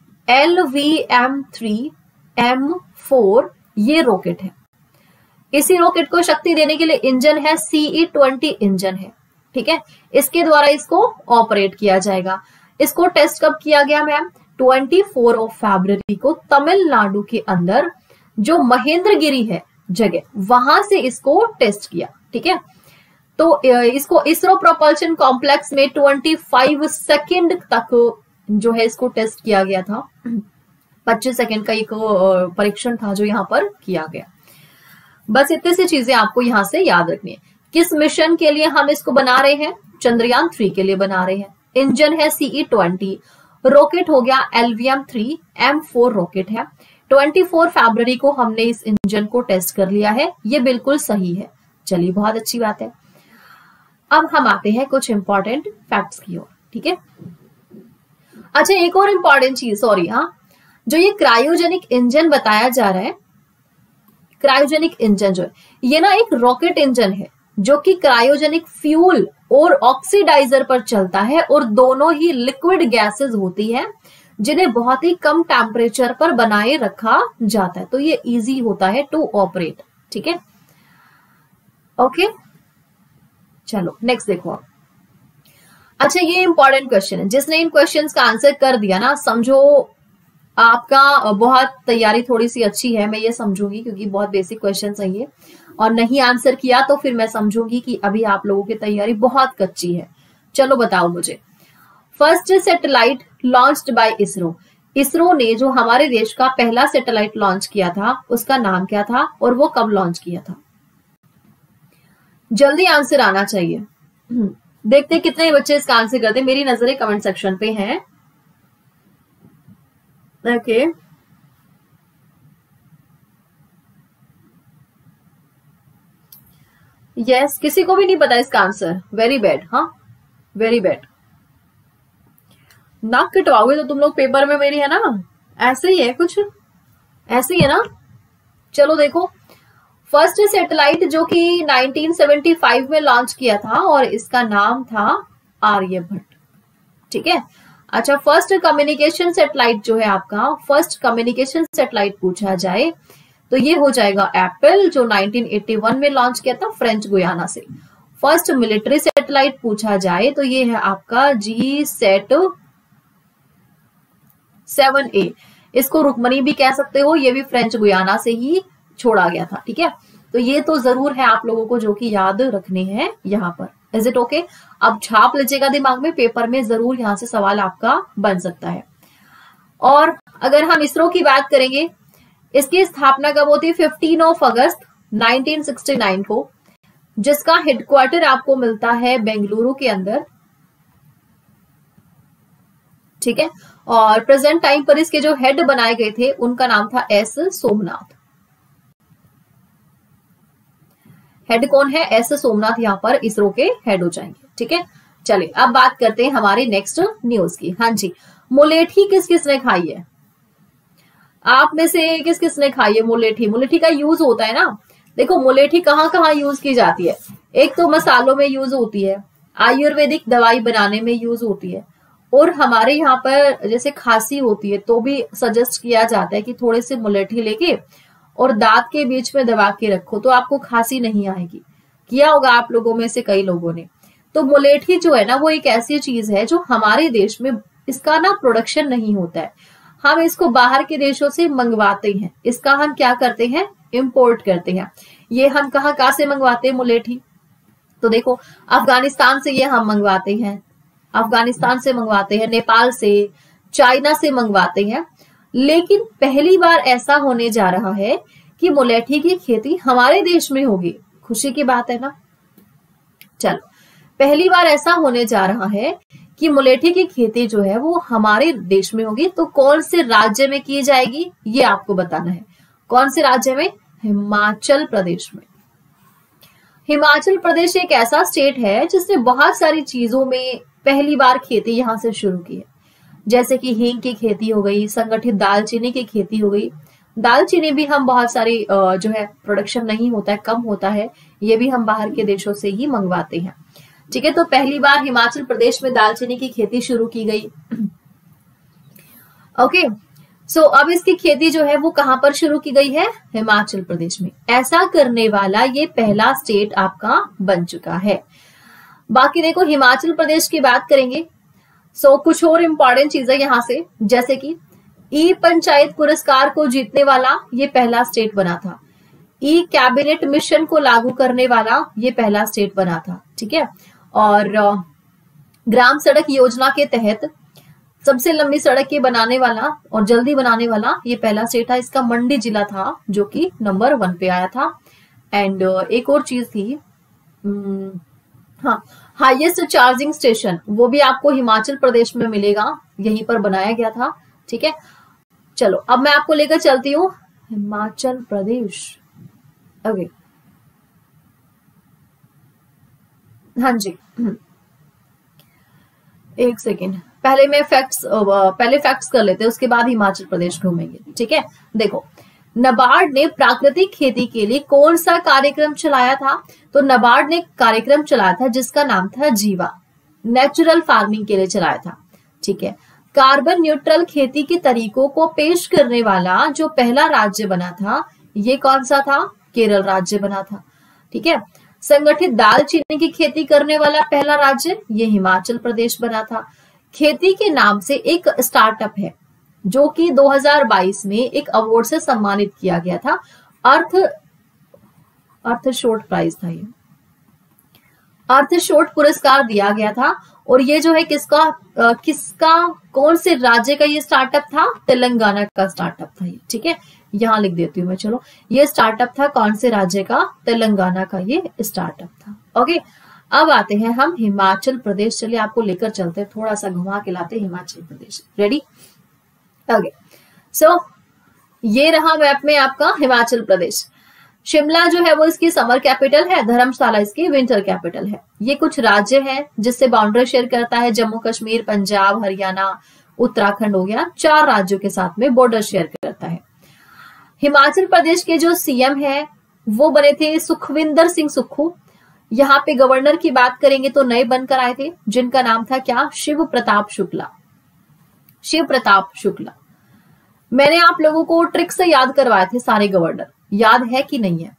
LVM-3M4 ये रॉकेट है। इसी रॉकेट को शक्ति देने के लिए इंजन है CE-20 इंजन है। ठीक है, इसके द्वारा इसको ऑपरेट किया जाएगा। इसको टेस्ट कब किया गया मैम? 24 फरवरी को तमिलनाडु के अंदर जो महेंद्रगिरी है जगह, वहां से इसको टेस्ट किया। ठीक है, तो इसको इसरो प्रोपल्शन कॉम्प्लेक्स में 25 सेकेंड तक जो है इसको टेस्ट किया गया था। 25 सेकेंड का एक परीक्षण था जो यहाँ पर किया गया। बस इतनी सी चीजें आपको यहां से याद रखनी है। किस मिशन के लिए हम इसको बना रहे हैं? चंद्रयान 3 के लिए बना रहे हैं। इंजन है CE-20, रॉकेट हो गया LVM-3M4 रॉकेट है। 24 फरवरी को हमने इस इंजन को टेस्ट कर लिया है, ये बिल्कुल सही है। चलिए, बहुत अच्छी बात है। अब हम आते हैं कुछ इंपॉर्टेंट फैक्ट्स की ओर। ठीक है, अच्छा एक और इंपॉर्टेंट चीज, सॉरी, हाँ, जो ये क्रायोजेनिक इंजन बताया जा रहा है, क्रायोजेनिक इंजन जो है ये ना एक रॉकेट इंजन है जो कि क्रायोजेनिक फ्यूल और ऑक्सीडाइजर पर चलता है, और दोनों ही लिक्विड गैसेस होती है जिन्हें बहुत ही कम टेम्परेचर पर बनाए रखा जाता है, तो ये इजी होता है टू ऑपरेट। ठीक है, ओके, चलो नेक्स्ट देखो आप। अच्छा, ये इंपॉर्टेंट क्वेश्चन है, जिसने इन क्वेश्चंस का आंसर कर दिया ना, समझो आपका बहुत तैयारी थोड़ी सी अच्छी है, मैं ये समझूंगी, क्योंकि बहुत बेसिक क्वेश्चन है ये, और नहीं आंसर किया तो फिर मैं समझूंगी कि अभी आप लोगों की तैयारी बहुत कच्ची है। चलो बताओ मुझे, first satellite launched by ISRO, ISRO ने जो हमारे देश का पहला सैटेलाइट लॉन्च किया था उसका नाम क्या था और वो कब लॉन्च किया था? जल्दी आंसर आना चाहिए। देखते कितने बच्चे इसका आंसर करते, मेरी नजरें कमेंट सेक्शन पे हैं। ओके, यस, किसी को भी नहीं पता इसका आंसर, वेरी बैड। हाँ, वेरी बैड। नाक कटवाओगे तो तुम लोग पेपर में मेरी, है ना, ऐसे ही है, कुछ ऐसे ही है ना। चलो देखो, फर्स्ट सैटेलाइट जो कि 1975 में लॉन्च किया था और इसका नाम था आर्यभट्ट। ठीक है, अच्छा, फर्स्ट कम्युनिकेशन सैटेलाइट जो है आपका, फर्स्ट कम्युनिकेशन सैटेलाइट पूछा जाए तो ये हो जाएगा एप्पल, जो 1981 में लॉन्च किया था फ्रेंच गुयाना से। फर्स्ट मिलिट्री सैटेलाइट पूछा जाए तो ये है आपका GSAT-7A, इसको रुकमनी भी कह सकते हो, ये भी फ्रेंच गुयाना से ही छोड़ा गया था। ठीक है, तो ये तो जरूर है आप लोगों को जो कि याद रखने हैं यहाँ पर। Is it okay? अब छाप लीजिएगा दिमाग में, पेपर में जरूर यहाँ से सवाल आपका बन सकता है। और अगर हम इसरो की बात करेंगे, इसकी स्थापना कब होती है? 15 अगस्त 1969 को, जिसका हेडक्वार्टर आपको मिलता है बेंगलुरु के अंदर। ठीक है, और प्रेजेंट टाइम पर इसके जो हेड बनाए गए थे उनका नाम था एस सोमनाथ। हेड कौन है? एस सोमनाथ यहाँ पर इसरो के हेड हो जाएंगे। ठीक है, चलिए अब बात करते हैं हमारे नेक्स्ट न्यूज की। हाँ जी, मुलेठी किस किसने खाई है? आप में से किस किसने खाई है मुलेठी? मुलेठी का यूज होता है ना, देखो मुलेठी कहाँ कहाँ यूज की जाती है। एक तो मसालों में यूज होती है, आयुर्वेदिक दवाई बनाने में यूज होती है, और हमारे यहाँ पर जैसे खांसी होती है तो भी सजेस्ट किया जाता है कि थोड़े से मुलेठी लेके और दांत के बीच में दबा के रखो तो आपको खांसी नहीं आएगी। किया होगा आप लोगों में से कई लोगों ने। तो मुलेठी जो है ना, वो एक ऐसी चीज है जो हमारे देश में इसका ना प्रोडक्शन नहीं होता है, हम इसको बाहर के देशों से मंगवाते हैं। इसका हम क्या करते हैं? इंपोर्ट करते हैं। ये हम कहाँ से मंगवाते हैं मुलेठी? तो देखो, अफगानिस्तान से ये हम मंगवाते हैं, अफगानिस्तान से मंगवाते हैं, नेपाल से, चाइना से मंगवाते हैं। लेकिन पहली बार ऐसा होने जा रहा है कि मुलेठी की खेती हमारे देश में होगी। खुशी की बात है ना। चलो, पहली बार ऐसा होने जा रहा है कि मुलेठी की खेती जो है वो हमारे देश में होगी। तो कौन से राज्य में की जाएगी ये आपको बताना है। कौन से राज्य में? हिमाचल प्रदेश में। हिमाचल प्रदेश एक ऐसा स्टेट है जिसने बहुत सारी चीजों में पहली बार खेती यहां से शुरू की है, जैसे कि हींग की खेती हो गई, संगठित दालचीनी की खेती हो गई। दालचीनी भी हम बहुत सारी जो है प्रोडक्शन नहीं होता है, कम होता है, ये भी हम बाहर के देशों से ही मंगवाते हैं। ठीक है, तो पहली बार हिमाचल प्रदेश में दालचीनी की खेती शुरू की गई। ओके, सो अब इसकी खेती जो है वो कहां पर शुरू की गई है? हिमाचल प्रदेश में। ऐसा करने वाला ये पहला स्टेट आपका बन चुका है। बाकी देखो, हिमाचल प्रदेश की बात करेंगे, सो कुछ और इंपॉर्टेंट चीजें यहां से, जैसे कि ई पंचायत पुरस्कार को जीतने वाला ये पहला स्टेट बना था। ई कैबिनेट मिशन को लागू करने वाला ये पहला स्टेट बना था। ठीक है, और ग्राम सड़क योजना के तहत सबसे लंबी सड़क के बनाने वाला और जल्दी बनाने वाला ये पहला स्टेट था। इसका मंडी जिला था जो कि नंबर 1 पे आया था। एंड एक और चीज थी, हाँ, हाईएस्ट चार्जिंग स्टेशन, वो भी आपको हिमाचल प्रदेश में मिलेगा, यहीं पर बनाया गया था। ठीक है, चलो अब मैं आपको लेकर चलती हूँ हिमाचल प्रदेश। ओके, हाँ जी, एक सेकेंड, पहले फैक्ट्स कर लेते हैं, उसके बाद हिमाचल प्रदेश घूमेंगे। ठीक है, देखो, नाबार्ड ने प्राकृतिक खेती के लिए कौन सा कार्यक्रम चलाया था? तो नाबार्ड ने कार्यक्रम चलाया था जिसका नाम था जीवा, नेचुरल फार्मिंग के लिए चलाया था। ठीक है, कार्बन न्यूट्रल खेती के तरीकों को पेश करने वाला जो पहला राज्य बना था ये कौन सा था? केरल राज्य बना था। ठीक है, संगठित दालचीनी की खेती करने वाला पहला राज्य ये हिमाचल प्रदेश बना था। खेती के नाम से एक स्टार्टअप है जो कि 2022 में एक अवार्ड से सम्मानित किया गया था। अर्थशोट प्राइज था, ये अर्थशोट पुरस्कार दिया गया था। और ये जो है किसका कौन से राज्य का ये स्टार्टअप था? तेलंगाना का स्टार्टअप था ये। ठीक है, यहां लिख देती हूँ मैं, चलो, ये स्टार्टअप था कौन से राज्य का? तेलंगाना का ये स्टार्टअप था। ओके, अब आते हैं हम हिमाचल प्रदेश। चलिए आपको लेकर चलते हैं, थोड़ा सा घुमा के लाते Himachal Pradesh. Ready? Okay, so ये रहा मैप में आपका हिमाचल प्रदेश। शिमला जो है वो इसकी समर कैपिटल है, धर्मशाला इसकी विंटर कैपिटल है। ये कुछ राज्य हैं जिससे बाउंड्री शेयर करता है, जम्मू कश्मीर, पंजाब, हरियाणा, उत्तराखंड हो गया, 4 राज्यों के साथ में बॉर्डर शेयर करता है। हिमाचल प्रदेश के जो सीएम है वो बने थे सुखविंदर सिंह सुक्खू। यहाँ पे गवर्नर की बात करेंगे तो नए बनकर आए थे, जिनका नाम था क्या? शिव प्रताप शुक्ला। शिव प्रताप शुक्ला। मैंने आप लोगों को ट्रिक से याद करवाए थे सारे गवर्नर, याद है कि नहीं है?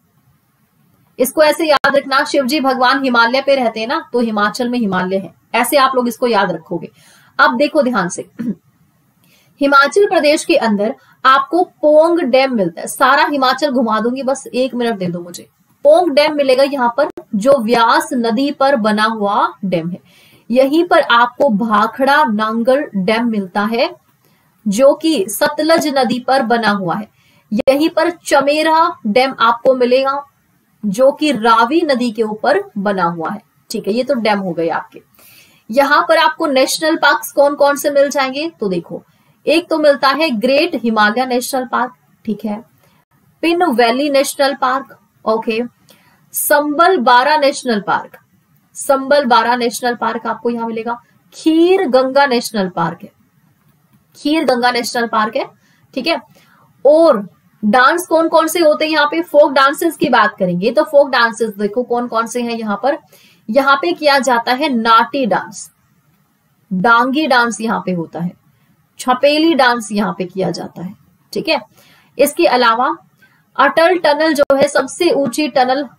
इसको ऐसे याद रखना, शिवजी भगवान हिमालय पे रहते हैं ना, तो हिमाचल में हिमालय है, ऐसे आप लोग इसको याद रखोगे। अब देखो ध्यान से, हिमाचल प्रदेश के अंदर आपको पोंग डैम मिलता है। सारा हिमाचल घुमा दूंगी, बस 1 मिनट दे दो मुझे। पोंग डैम मिलेगा यहाँ पर, जो व्यास नदी पर बना हुआ डैम है। यहीं पर आपको भाखड़ा नांगल डैम मिलता है जो कि सतलज नदी पर बना हुआ है। यहीं पर चमेरा डैम आपको मिलेगा जो कि रावी नदी के ऊपर बना हुआ है। ठीक है, ये तो डैम हो गए आपके। यहां पर आपको नेशनल पार्क कौन कौन से मिल जाएंगे? तो देखो, एक तो मिलता है ग्रेट हिमालय नेशनल पार्क, ठीक है, Pin Valley national park, okay, Simbalbara national park, संबल बारा नेशनल पार्क आपको यहां मिलेगा। खीर गंगा नेशनल पार्क है, खीर गंगा नेशनल पार्क है। ठीक है, और डांस कौन कौन से होते हैं यहाँ पे? फोक डांसेस की बात करेंगे तो फोक डांसेस देखो कौन कौन से हैं यहाँ पर। यहाँ पे किया जाता है नाटी डांस, डांगी डांस यहाँ पे होता है, छपेली डांस यहाँ पे किया जाता है। ठीक है, इसके अलावा अटल टनल जो है सबसे ऊंची टनल,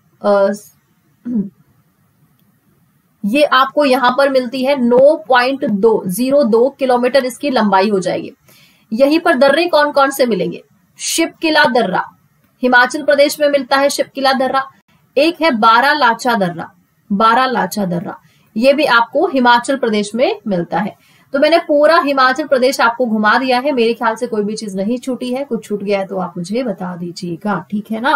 ये आपको यहां पर मिलती है 9.202 किलोमीटर इसकी लंबाई हो जाएगी। यहीं पर दर्रे कौन कौन से मिलेंगे? शिपकिला दर्रा हिमाचल प्रदेश में मिलता है, शिपकिला दर्रा। एक है बारालाचा दर्रा, बारालाचा दर्रा, ये भी आपको हिमाचल प्रदेश में मिलता है। तो मैंने पूरा हिमाचल प्रदेश आपको घुमा दिया है, मेरे ख्याल से कोई भी चीज नहीं छूटी है, कुछ छूट गया है तो आप मुझे बता दीजिएगा, ठीक है ना?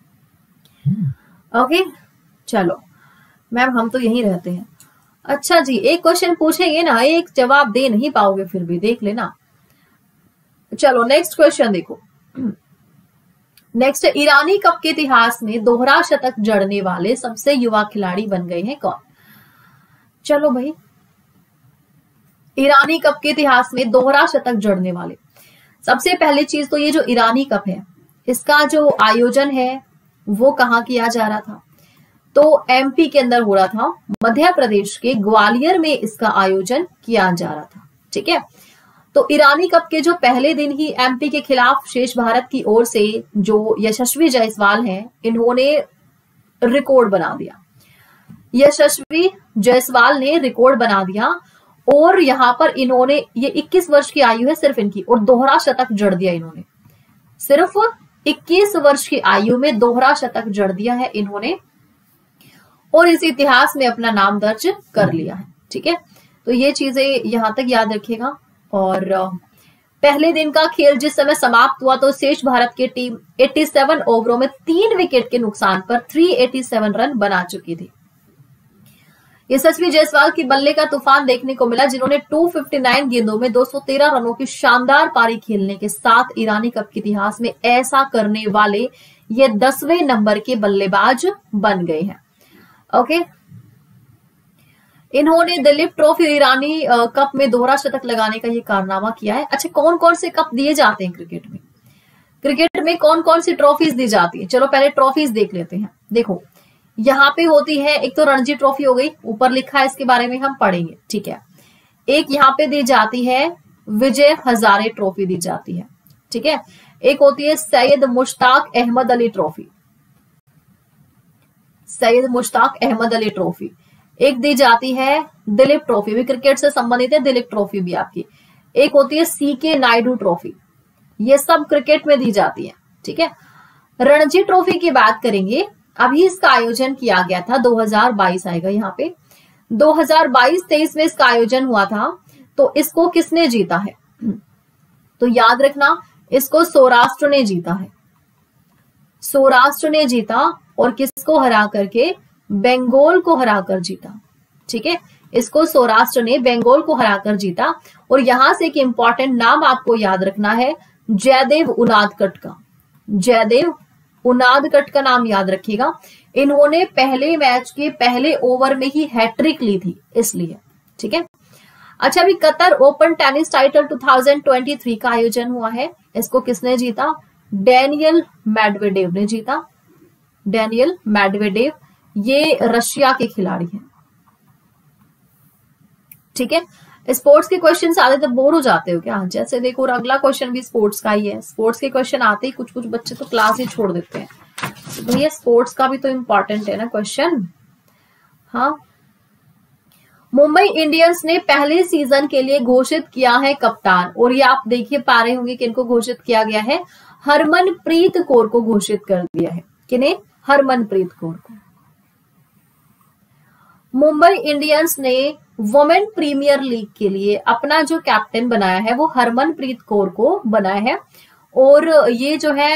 ओके, चलो मैम हम तो यहीं रहते हैं। अच्छा जी, एक क्वेश्चन पूछेंगे ना, एक जवाब दे नहीं पाओगे, फिर भी देख लेना। चलो नेक्स्ट क्वेश्चन देखो, नेक्स्ट, ईरानी कप के इतिहास में दोहरा शतक जड़ने वाले सबसे युवा खिलाड़ी बन गए हैं कौन? चलो भाई, ईरानी कप के इतिहास में दोहरा शतक जड़ने वाले, सबसे पहली चीज तो ये जो ईरानी कप है, इसका जो आयोजन है वो कहाँ किया जा रहा था? तो एमपी के अंदर हो रहा था, मध्य प्रदेश के ग्वालियर में इसका आयोजन किया जा रहा था। ठीक है, तो ईरानी कप के जो पहले दिन ही एमपी के खिलाफ शेष भारत की ओर से जो यशस्वी जायसवाल हैं, इन्होंने रिकॉर्ड बना दिया। यशस्वी जायसवाल ने रिकॉर्ड बना दिया और यहां पर इन्होंने, ये 21 वर्ष की आयु है सिर्फ इनकी, और दोहरा शतक जड़ दिया इन्होंने। सिर्फ 21 वर्ष की आयु में दोहरा शतक जड़ दिया है इन्होंने और इस इतिहास में अपना नाम दर्ज कर लिया है। ठीक है, तो ये चीजें यहां तक याद रखिएगा। और पहले दिन का खेल जिस समय समाप्त हुआ तो शेष भारत की टीम 87 ओवरों में 3 विकेट के नुकसान पर 387 रन बना चुकी थी। यशस्वी जायसवाल की बल्ले का तूफान देखने को मिला, जिन्होंने 259 गेंदों में 213 रनों की शानदार पारी खेलने के साथ ईरानी कप के इतिहास में ऐसा करने वाले ये 10वें नंबर के बल्लेबाज बन गए हैं। ओके, इन्होंने दिलीप ट्रॉफी ईरानी कप में दोहरा शतक लगाने का ये कारनामा किया है। अच्छा, कौन कौन से कप दिए जाते हैं क्रिकेट में? क्रिकेट में कौन कौन सी ट्रॉफीज दी जाती है? चलो पहले ट्रॉफीज देख लेते हैं। देखो, यहाँ पे होती है, एक तो रणजी ट्रॉफी हो गई, ऊपर लिखा है, इसके बारे में हम पढ़ेंगे। ठीक है, एक यहाँ पे दी जाती है विजय हजारे ट्रॉफी दी जाती है। ठीक है, एक होती है सैयद मुश्ताक अहमद अली ट्रॉफी, सैयद मुश्ताक अहमद अली ट्रॉफी। एक दी जाती है दिलीप ट्रॉफी, भी क्रिकेट से संबंधित है, दिलीप ट्रॉफी भी आपकी। एक होती है सीके नायडू ट्रॉफी, ये सब क्रिकेट में दी जाती है। ठीक है, रणजी ट्रॉफी की बात करेंगे, अभी इसका आयोजन किया गया था, 2022 आएगा यहाँ पे, 2022-23 में इसका आयोजन हुआ था। तो इसको किसने जीता है? तो याद रखना, इसको सौराष्ट्र ने जीता है। सौराष्ट्र ने जीता और किसको हरा करके? बंगाल को हराकर जीता। ठीक है, इसको सौराष्ट्र ने बंगाल को हराकर जीता। और यहां से एक इंपॉर्टेंट नाम आपको याद रखना है, जयदेव उनादकट का। जयदेव उनादकट का नाम याद रखिएगा। इन्होंने पहले मैच के पहले ओवर में ही हैट्रिक ली थी, इसलिए। ठीक है, अच्छा, अभी कतर ओपन टेनिस टाइटल 2023 का आयोजन हुआ है, इसको किसने जीता? डेनियल मेडवेडेव ने जीता। डेनियल मेडवेडेव, ये रशिया के खिलाड़ी हैं। ठीक है, स्पोर्ट्स के क्वेश्चन आते तो बोर हो जाते हो क्या? जैसे देखो, और अगला क्वेश्चन भी स्पोर्ट्स का ही है। स्पोर्ट्स के क्वेश्चन आते ही कुछ कुछ बच्चे तो क्लास ही छोड़ देते हैं। तो भैया स्पोर्ट्स का भी तो इम्पोर्टेंट है ना क्वेश्चन। हाँ, मुंबई इंडियंस ने पहले सीजन के लिए घोषित किया है कप्तान, और ये आप देखिए पा रहे होंगे कि इनको घोषित किया गया है, हरमनप्रीत कौर को घोषित कर दिया है। किन्हें? हरमनप्रीत कौर को। मुंबई इंडियंस ने वुमेन प्रीमियर लीग के लिए अपना जो कैप्टन बनाया है वो हरमनप्रीत कौर को बनाया है। और ये जो है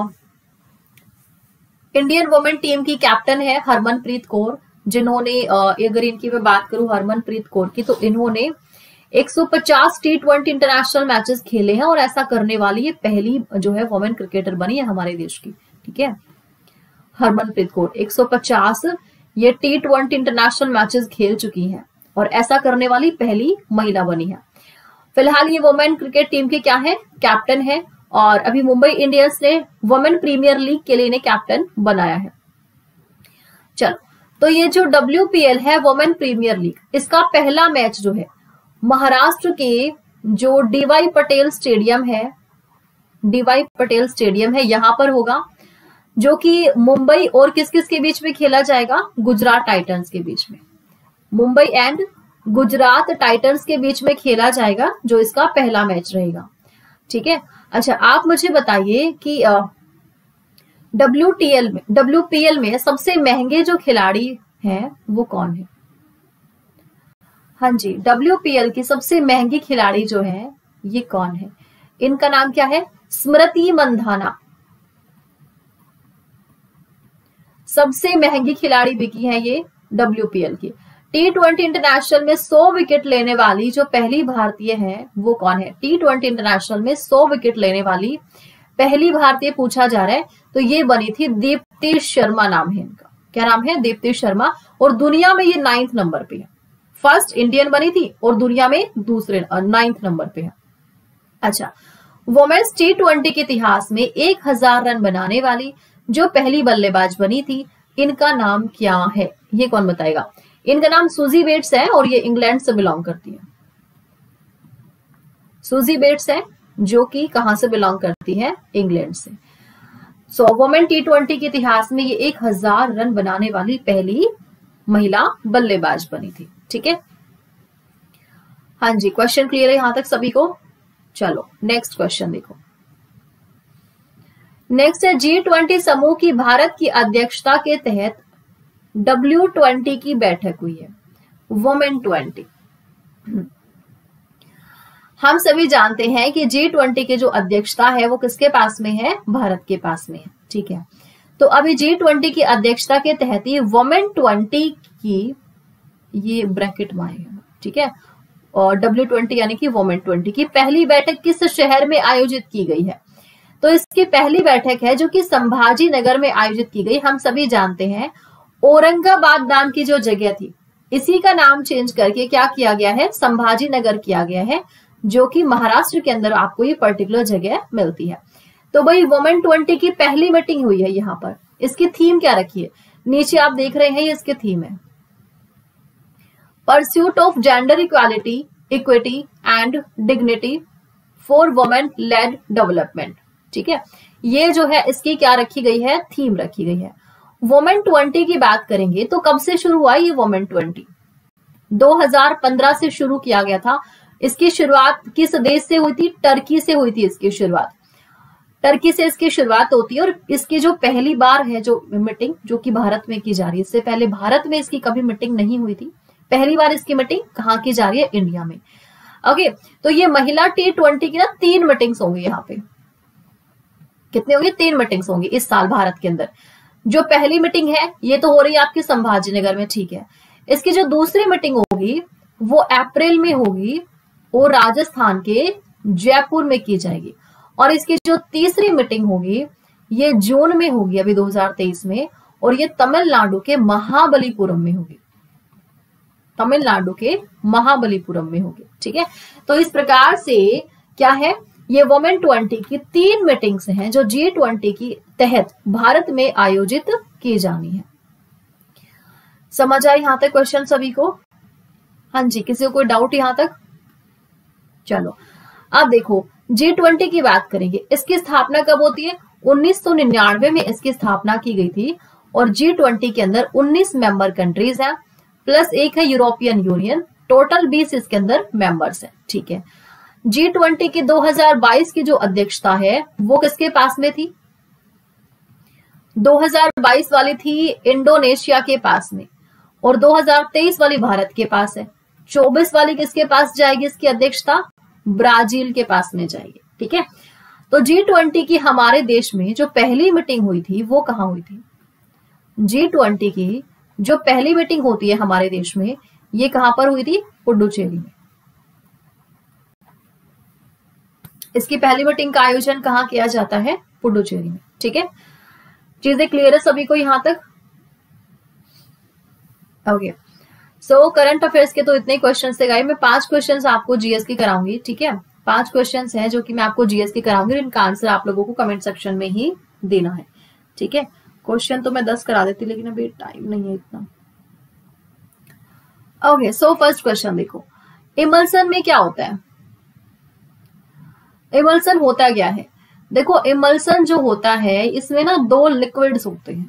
इंडियन वुमेन टीम की कैप्टन है हरमनप्रीत कौर, जिन्होंने अगर इनकी मैं बात करूं हरमनप्रीत कौर की, तो इन्होंने 150 T20 इंटरनेशनल मैचेस खेले हैं और ऐसा करने वाली ये पहली जो है वुमेन क्रिकेटर बनी है हमारे देश की। ठीक है, हरमनप्रीत कौर 150 ये T20 इंटरनेशनल मैचेस खेल चुकी हैं और ऐसा करने वाली पहली महिला बनी है। फिलहाल ये वुमेन क्रिकेट टीम के क्या है? कैप्टन है। और अभी मुंबई इंडियंस ने वुमेन प्रीमियर लीग के लिए इन्हें कैप्टन बनाया है। चलो, तो ये जो WPL है वुमेन प्रीमियर लीग, इसका पहला मैच जो है महाराष्ट्र के जो डीवाई पटेल स्टेडियम है, डीवाई पटेल स्टेडियम है, यहां पर होगा, जो कि मुंबई और किस किस के बीच में खेला जाएगा? गुजरात टाइटंस के बीच में। मुंबई एंड गुजरात टाइटंस के बीच में खेला जाएगा, जो इसका पहला मैच रहेगा। ठीक है, अच्छा आप मुझे बताइए कि WPL में सबसे महंगे जो खिलाड़ी हैं वो कौन है? हाँ जी, WPL की सबसे महंगी खिलाड़ी जो है ये कौन है? इनका नाम क्या है? स्मृति मंधाना। सबसे महंगी खिलाड़ी बिकी है ये WPL की। T20 इंटरनेशनल में 100 विकेट लेने वाली जो पहली भारतीय है वो कौन है? T20 इंटरनेशनल में 100 विकेट लेने वाली पहली भारतीय पूछा जा रहा है तो ये बनी थी दीप्ति शर्मा, नाम है इनका। क्या नाम है? दीप्ति शर्मा। और दुनिया में ये 9th नंबर पे है। फर्स्ट इंडियन बनी थी और दुनिया में दूसरे 9th नंबर पे है। अच्छा, वुमेन्स T20 के इतिहास में 1000 रन बनाने वाली जो पहली बल्लेबाज बनी थी, इनका नाम क्या है? ये कौन बताएगा? इनका नाम सूजी बेट्स है और ये इंग्लैंड से बिलोंग करती है। सूजी बेट्स है जो कि कहां से बिलोंग करती है? इंग्लैंड से। सो वुमेन T20 के इतिहास में ये 1000 रन बनाने वाली पहली महिला बल्लेबाज बनी थी। ठीक है, हाँ जी, क्वेश्चन क्लियर है यहां तक सभी को? चलो नेक्स्ट क्वेश्चन देखो। नेक्स्ट है G20 समूह की भारत की अध्यक्षता के तहत W20 की बैठक हुई है। वुमेन 20। हम सभी जानते हैं कि G20 की जो अध्यक्षता है वो किसके पास में है? भारत के पास में है। ठीक है, तो अभी G20 की अध्यक्षता के तहत ही वुमेन 20 की, ये ब्रैकेट में आएगा, ठीक है, और W20 यानी कि वुमेन 20 की पहली बैठक किस शहर में आयोजित की गई है? तो इसकी पहली बैठक है जो कि संभाजी नगर में आयोजित की गई। हम सभी जानते हैं औरंगाबाद नाम की जो जगह थी, इसी का नाम चेंज करके क्या किया गया है? संभाजी नगर किया गया है, जो कि महाराष्ट्र के अंदर आपको ये पर्टिकुलर जगह मिलती है। तो भाई वुमेन 20 की पहली मीटिंग हुई है यहाँ पर। इसकी थीम क्या रखी है? नीचे आप देख रहे हैं, ये इसकी थीम है, pursuit of gender equality, equity and dignity for women led development. ठीक है, ये जो है इसकी क्या रखी गई है? थीम रखी गई है। वुमेन 20 की बात करेंगे तो कब से शुरू हुआ ये वुमेन 20? 2015 से शुरू किया गया था। इसकी शुरुआत किस देश से हुई थी? टर्की से हुई थी इसकी शुरुआत। टर्की से इसकी शुरुआत होती है और इसकी जो पहली बार है जो मीटिंग जो कि भारत में की जा रही है, इससे पहले भारत में इसकी कभी मीटिंग नहीं हुई थी। पहली बार इसकी मीटिंग कहाँ की जा रही है? इंडिया में। ओके, तो ये महिला T20 की ना 3 मीटिंग्स होंगी यहाँ पे। कितने होंगे? 3 मीटिंग्स होंगी इस साल भारत के अंदर। जो पहली मीटिंग है ये तो हो रही है आपकी संभाजी नगर में, ठीक है। इसकी जो दूसरी मीटिंग होगी वो अप्रैल में होगी और राजस्थान के जयपुर में की जाएगी। और इसकी जो तीसरी मीटिंग होगी ये जून में होगी, अभी 2023 में, और ये तमिलनाडु के महाबलीपुरम में होगी। तमिलनाडु के महाबलीपुरम में होगी। ठीक है, तो इस प्रकार से क्या है, ये वुमेन 20 की 3 मीटिंग्स हैं जो G20 की तहत भारत में आयोजित की जानी है। समझ आए यहां तक क्वेश्चन सभी को? हाँ जी, किसी को कोई डाउट यहां तक? चलो अब देखो G20 की बात करेंगे। इसकी स्थापना कब होती है? 1999 में इसकी स्थापना की गई थी। और G20 के अंदर 19 मेंबर कंट्रीज हैं प्लस एक है यूरोपियन यूनियन। टोटल 20 इसके अंदर मेंबर्स हैं। ठीक है, G20 की 2022 की जो अध्यक्षता है वो किसके पास में थी? 2022 वाली थी इंडोनेशिया के पास में, और 2023 वाली भारत के पास है। 24 वाली किसके पास जाएगी इसकी अध्यक्षता? ब्राजील के पास में जाएगी। ठीक है, तो G20 की हमारे देश में जो पहली मीटिंग हुई थी वो कहां हुई थी? G20 की जो पहली मीटिंग होती है हमारे देश में ये कहां पर हुई थी? पुडुचेरी में। इसकी पहली मीटिंग का आयोजन कहां किया जाता है? पुडुचेरी में। ठीक है, चीजें क्लियर है सभी को यहां तक? ओके, सो करंट अफेयर्स के तो इतने क्वेश्चन से गए। मैं 5 क्वेश्चन आपको जीएस की कराऊंगी। ठीक है, 5 क्वेश्चन हैं जो कि मैं आपको जीएस की कराऊंगी। इनका आंसर आप लोगों को कमेंट सेक्शन में ही देना है। ठीक है, क्वेश्चन तो मैं 10 करा देती लेकिन अभी टाइम नहीं है इतना। ओके, सो फर्स्ट क्वेश्चन देखो, इमल्सन में क्या होता है? इमल्सन होता क्या है? देखो इमल्सन जो होता है इसमें ना 2 लिक्विड्स होते हैं।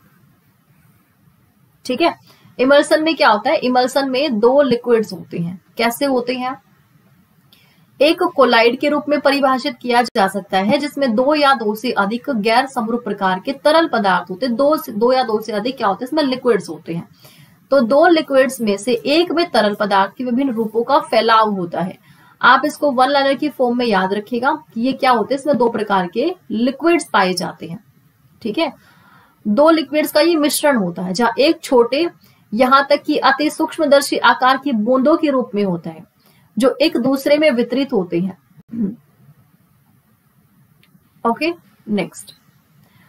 ठीक है, इमल्सन में क्या होता है? इमल्सन में 2 लिक्विड्स होते हैं। कैसे होते हैं? एक कोलाइड के रूप में परिभाषित किया जा सकता है जिसमें 2 या 2 से अधिक गैर समरूप प्रकार के तरल पदार्थ होते हैं। 2 या 2 से अधिक क्या होते हैं? इसमें लिक्विड्स होते हैं। तो 2 लिक्विड्स में से एक में तरल पदार्थ के विभिन्न रूपों का फैलाव होता है। आप इसको 1 लाइनर की फॉर्म में याद रखिएगा कि ये क्या होते हैं, इसमें 2 प्रकार के लिक्विड्स पाए जाते हैं। ठीक है, 2 लिक्विड्स का ये मिश्रण होता है जहां एक छोटे यहां तक कि अति सूक्ष्मदर्शी आकार की बूंदों के रूप में होता है जो एक दूसरे में वितरित होते हैं। ओके, नेक्स्ट,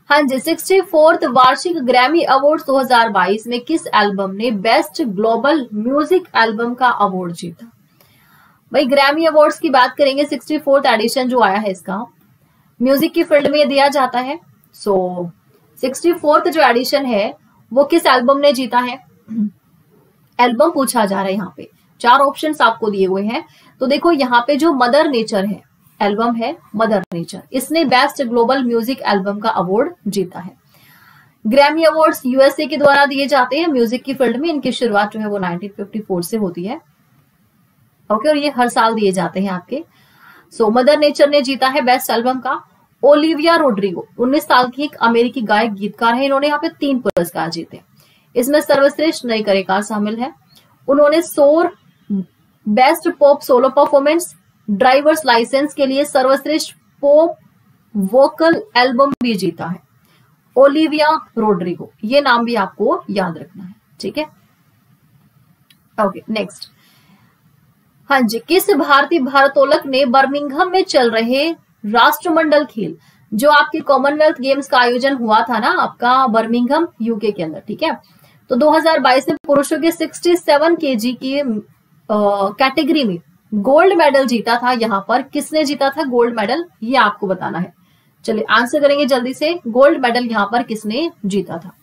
हाँ जी, 64th वार्षिक ग्रैमी अवार्ड 2022 में किस एल्बम ने बेस्ट ग्लोबल म्यूजिक एल्बम का अवार्ड जीता? भाई ग्रैमी अवार्ड्स की बात करेंगे, 64th एडिशन जो आया है इसका म्यूजिक की फील्ड में दिया जाता है। सो 64th जो एडिशन है वो किस एल्बम ने जीता है? एल्बम पूछा जा रहा है यहाँ पे, 4 ऑप्शंस आपको दिए हुए हैं। तो देखो यहाँ पे जो मदर नेचर है, एल्बम है मदर नेचर, इसने बेस्ट ग्लोबल म्यूजिक एल्बम का अवार्ड जीता है। ग्रैमी अवार्ड्स यूएसए के द्वारा दिए जाते हैं म्यूजिक की फील्ड में, इनकी शुरुआत जो है वो 1954 से होती है। ओके, और ये हर साल दिए जाते हैं आपके। सो मदर नेचर ने जीता है बेस्ट एल्बम का। ओलिविया रोड्रिगो 19 साल की एक अमेरिकी गायक गीतकार है, इन्होंने यहाँ पे 3 पुरस्कार जीते। इसमें सर्वश्रेष्ठ नई कलाकार शामिल है। उन्होंने sour best pop solo performance, drivers license के लिए सर्वश्रेष्ठ पॉप वोकल एल्बम भी जीता है। ओलिविया रोड्रिगो, ये नाम भी आपको याद रखना है, ठीक है। Okay, next. हाँ जी, किस भारतीय भारोत्तोलक ने बर्मिंघम में चल रहे राष्ट्रमंडल खेल, जो आपके कॉमनवेल्थ गेम्स का आयोजन हुआ था ना आपका बर्मिंघम यूके के अंदर, ठीक है, तो 2022 में पुरुषों के 67 केजी की कैटेगरी में गोल्ड मेडल जीता था। यहाँ पर किसने जीता था गोल्ड मेडल, ये आपको बताना है। चलिए आंसर करेंगे जल्दी से, गोल्ड मेडल यहाँ पर किसने जीता था?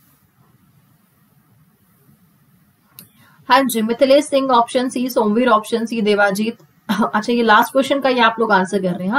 हाँ जी, Mithilesh Singh option C, Somveer option C, Devajit. अच्छा, ये लास्ट क्वेश्चन का ये आप लोग आंसर कर रहे हैं।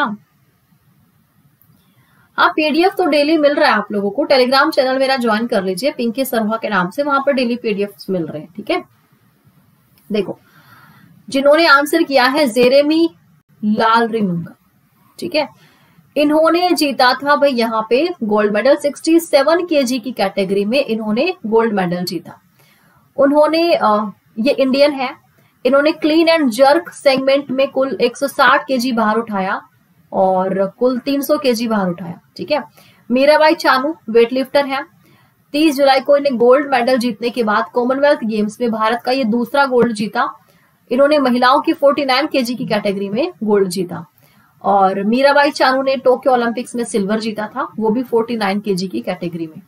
हाँ, पीडीएफ तो डेली मिल रहा है आप लोगों को। टेलीग्राम चैनल मेरा ज्वाइन कर लीजिए पिंकी सरवा के नाम से, वहां पर डेली पीडीएफ मिल रहे हैं, ठीक है। देखो, जिन्होंने आंसर किया है जेरेमी लालरिमुंगा, ठीक है, इन्होंने जीता था भाई यहाँ पे गोल्ड मेडल। 67 केजी की कैटेगरी में इन्होंने गोल्ड मेडल जीता। उन्होंने ये इंडियन है, इन्होंने क्लीन एंड जर्क सेगमेंट में कुल 160 केजी भार उठाया और कुल 300 केजी भार उठाया, ठीक है। मीराबाई चानू वेट लिफ्टर है। 30 जुलाई को इन्हें गोल्ड मेडल जीतने के बाद कॉमनवेल्थ गेम्स में भारत का ये दूसरा गोल्ड जीता। इन्होंने महिलाओं की 49 केजी की कैटेगरी में गोल्ड जीता। और मीराबाई चानू ने टोक्यो ओलंपिक्स में सिल्वर जीता था, वो भी 49 केजी की कैटेगरी में।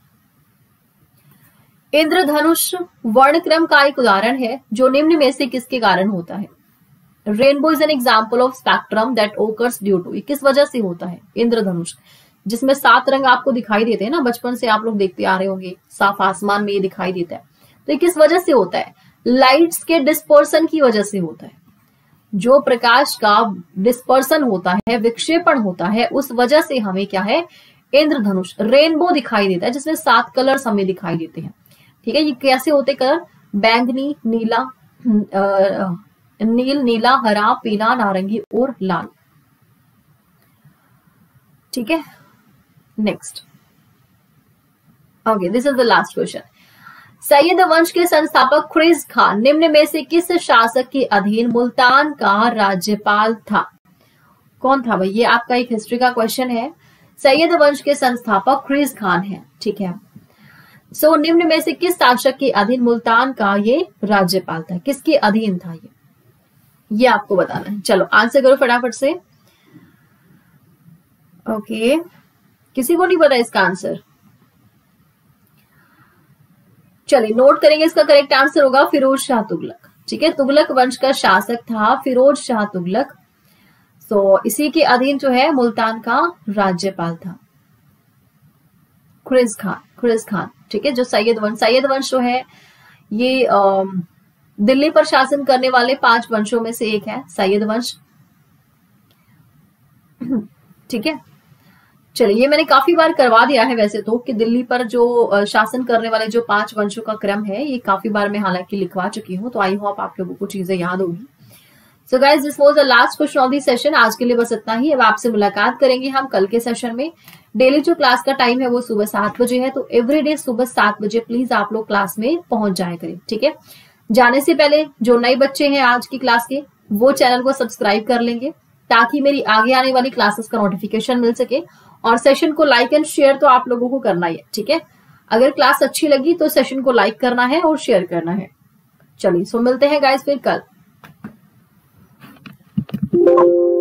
इंद्रधनुष वर्णक्रम का एक उदाहरण है जो निम्न में से किसके कारण होता है? Rainbow is an example of spectrum that occurs due to, किस वजह से होता है इंद्रधनुष, जिसमें 7 रंग आपको दिखाई देते हैं ना, बचपन से आप लोग देखते आ रहे होंगे, साफ आसमान में ये दिखाई देता है। तो ये किस वजह से होता है? लाइट्स के डिस्पर्सन की वजह से होता है। जो प्रकाश का डिस्पर्सन होता है, विक्षेपण होता है, उस वजह से हमें क्या है, इंद्रधनुष रेनबो दिखाई देता है, जिसमें 7 कलर्स हमें दिखाई देते हैं, ठीक है। ये कैसे होते कलर? बैंगनी, नीला, नील, नीला, हरा, पीला, नारंगी और लाल, ठीक है। Next, okay, this is the last question. Sayyid वंश के संस्थापक खुरीज खान निम्न में से किस शासक के अधीन मुल्तान का राज्यपाल था? कौन था भाई? ये आपका एक हिस्ट्री का क्वेश्चन है। सैयद वंश के संस्थापक खुरीज खान है, ठीक है। सो निम्न में से किस शासक के अधीन मुल्तान का ये राज्यपाल था? किसके अधीन था ये आपको बताना है। चलो आंसर करो फटाफट से। ओके, किसी को नहीं पता इसका आंसर? चलिए नोट करेंगे, इसका करेक्ट आंसर होगा फिरोज शाह तुगलक, ठीक है। तुगलक वंश का शासक था फिरोज शाह तुगलक। सो इसी के अधीन जो है मुल्तान का राज्यपाल था खुरीज खान, ठीक है। जो सैयद वंश जो है ये दिल्ली पर शासन करने वाले 5 वंशों में से एक है सैयद वंश, ठीक है। चलिए, ये मैंने काफी बार करवा दिया है वैसे तो, कि दिल्ली पर जो शासन करने वाले जो 5 वंशों का क्रम है, ये काफी बार मैं हालांकि लिखवा चुकी हूँ, तो आई होप आप लोगों को चीजें याद होगी। So guys, this was the last question of the session. आज के लिए बस इतना ही। अब आपसे मुलाकात करेंगे हम कल के सेशन में। डेली जो क्लास का टाइम है वो सुबह 7 बजे है, तो एवरीडे सुबह 7 बजे प्लीज आप लोग क्लास में पहुंच जाया करें, ठीक है। जाने से पहले जो नए बच्चे हैं आज की क्लास के, वो चैनल को सब्सक्राइब कर लेंगे ताकि मेरी आगे आने वाली क्लासेस का नोटिफिकेशन मिल सके। और सेशन को लाइक एंड शेयर तो आप लोगों को करना ही है, ठीक है। अगर क्लास अच्छी लगी तो सेशन को लाइक करना है और शेयर करना है। चलिए, सो मिलते हैं गाइस फिर कल।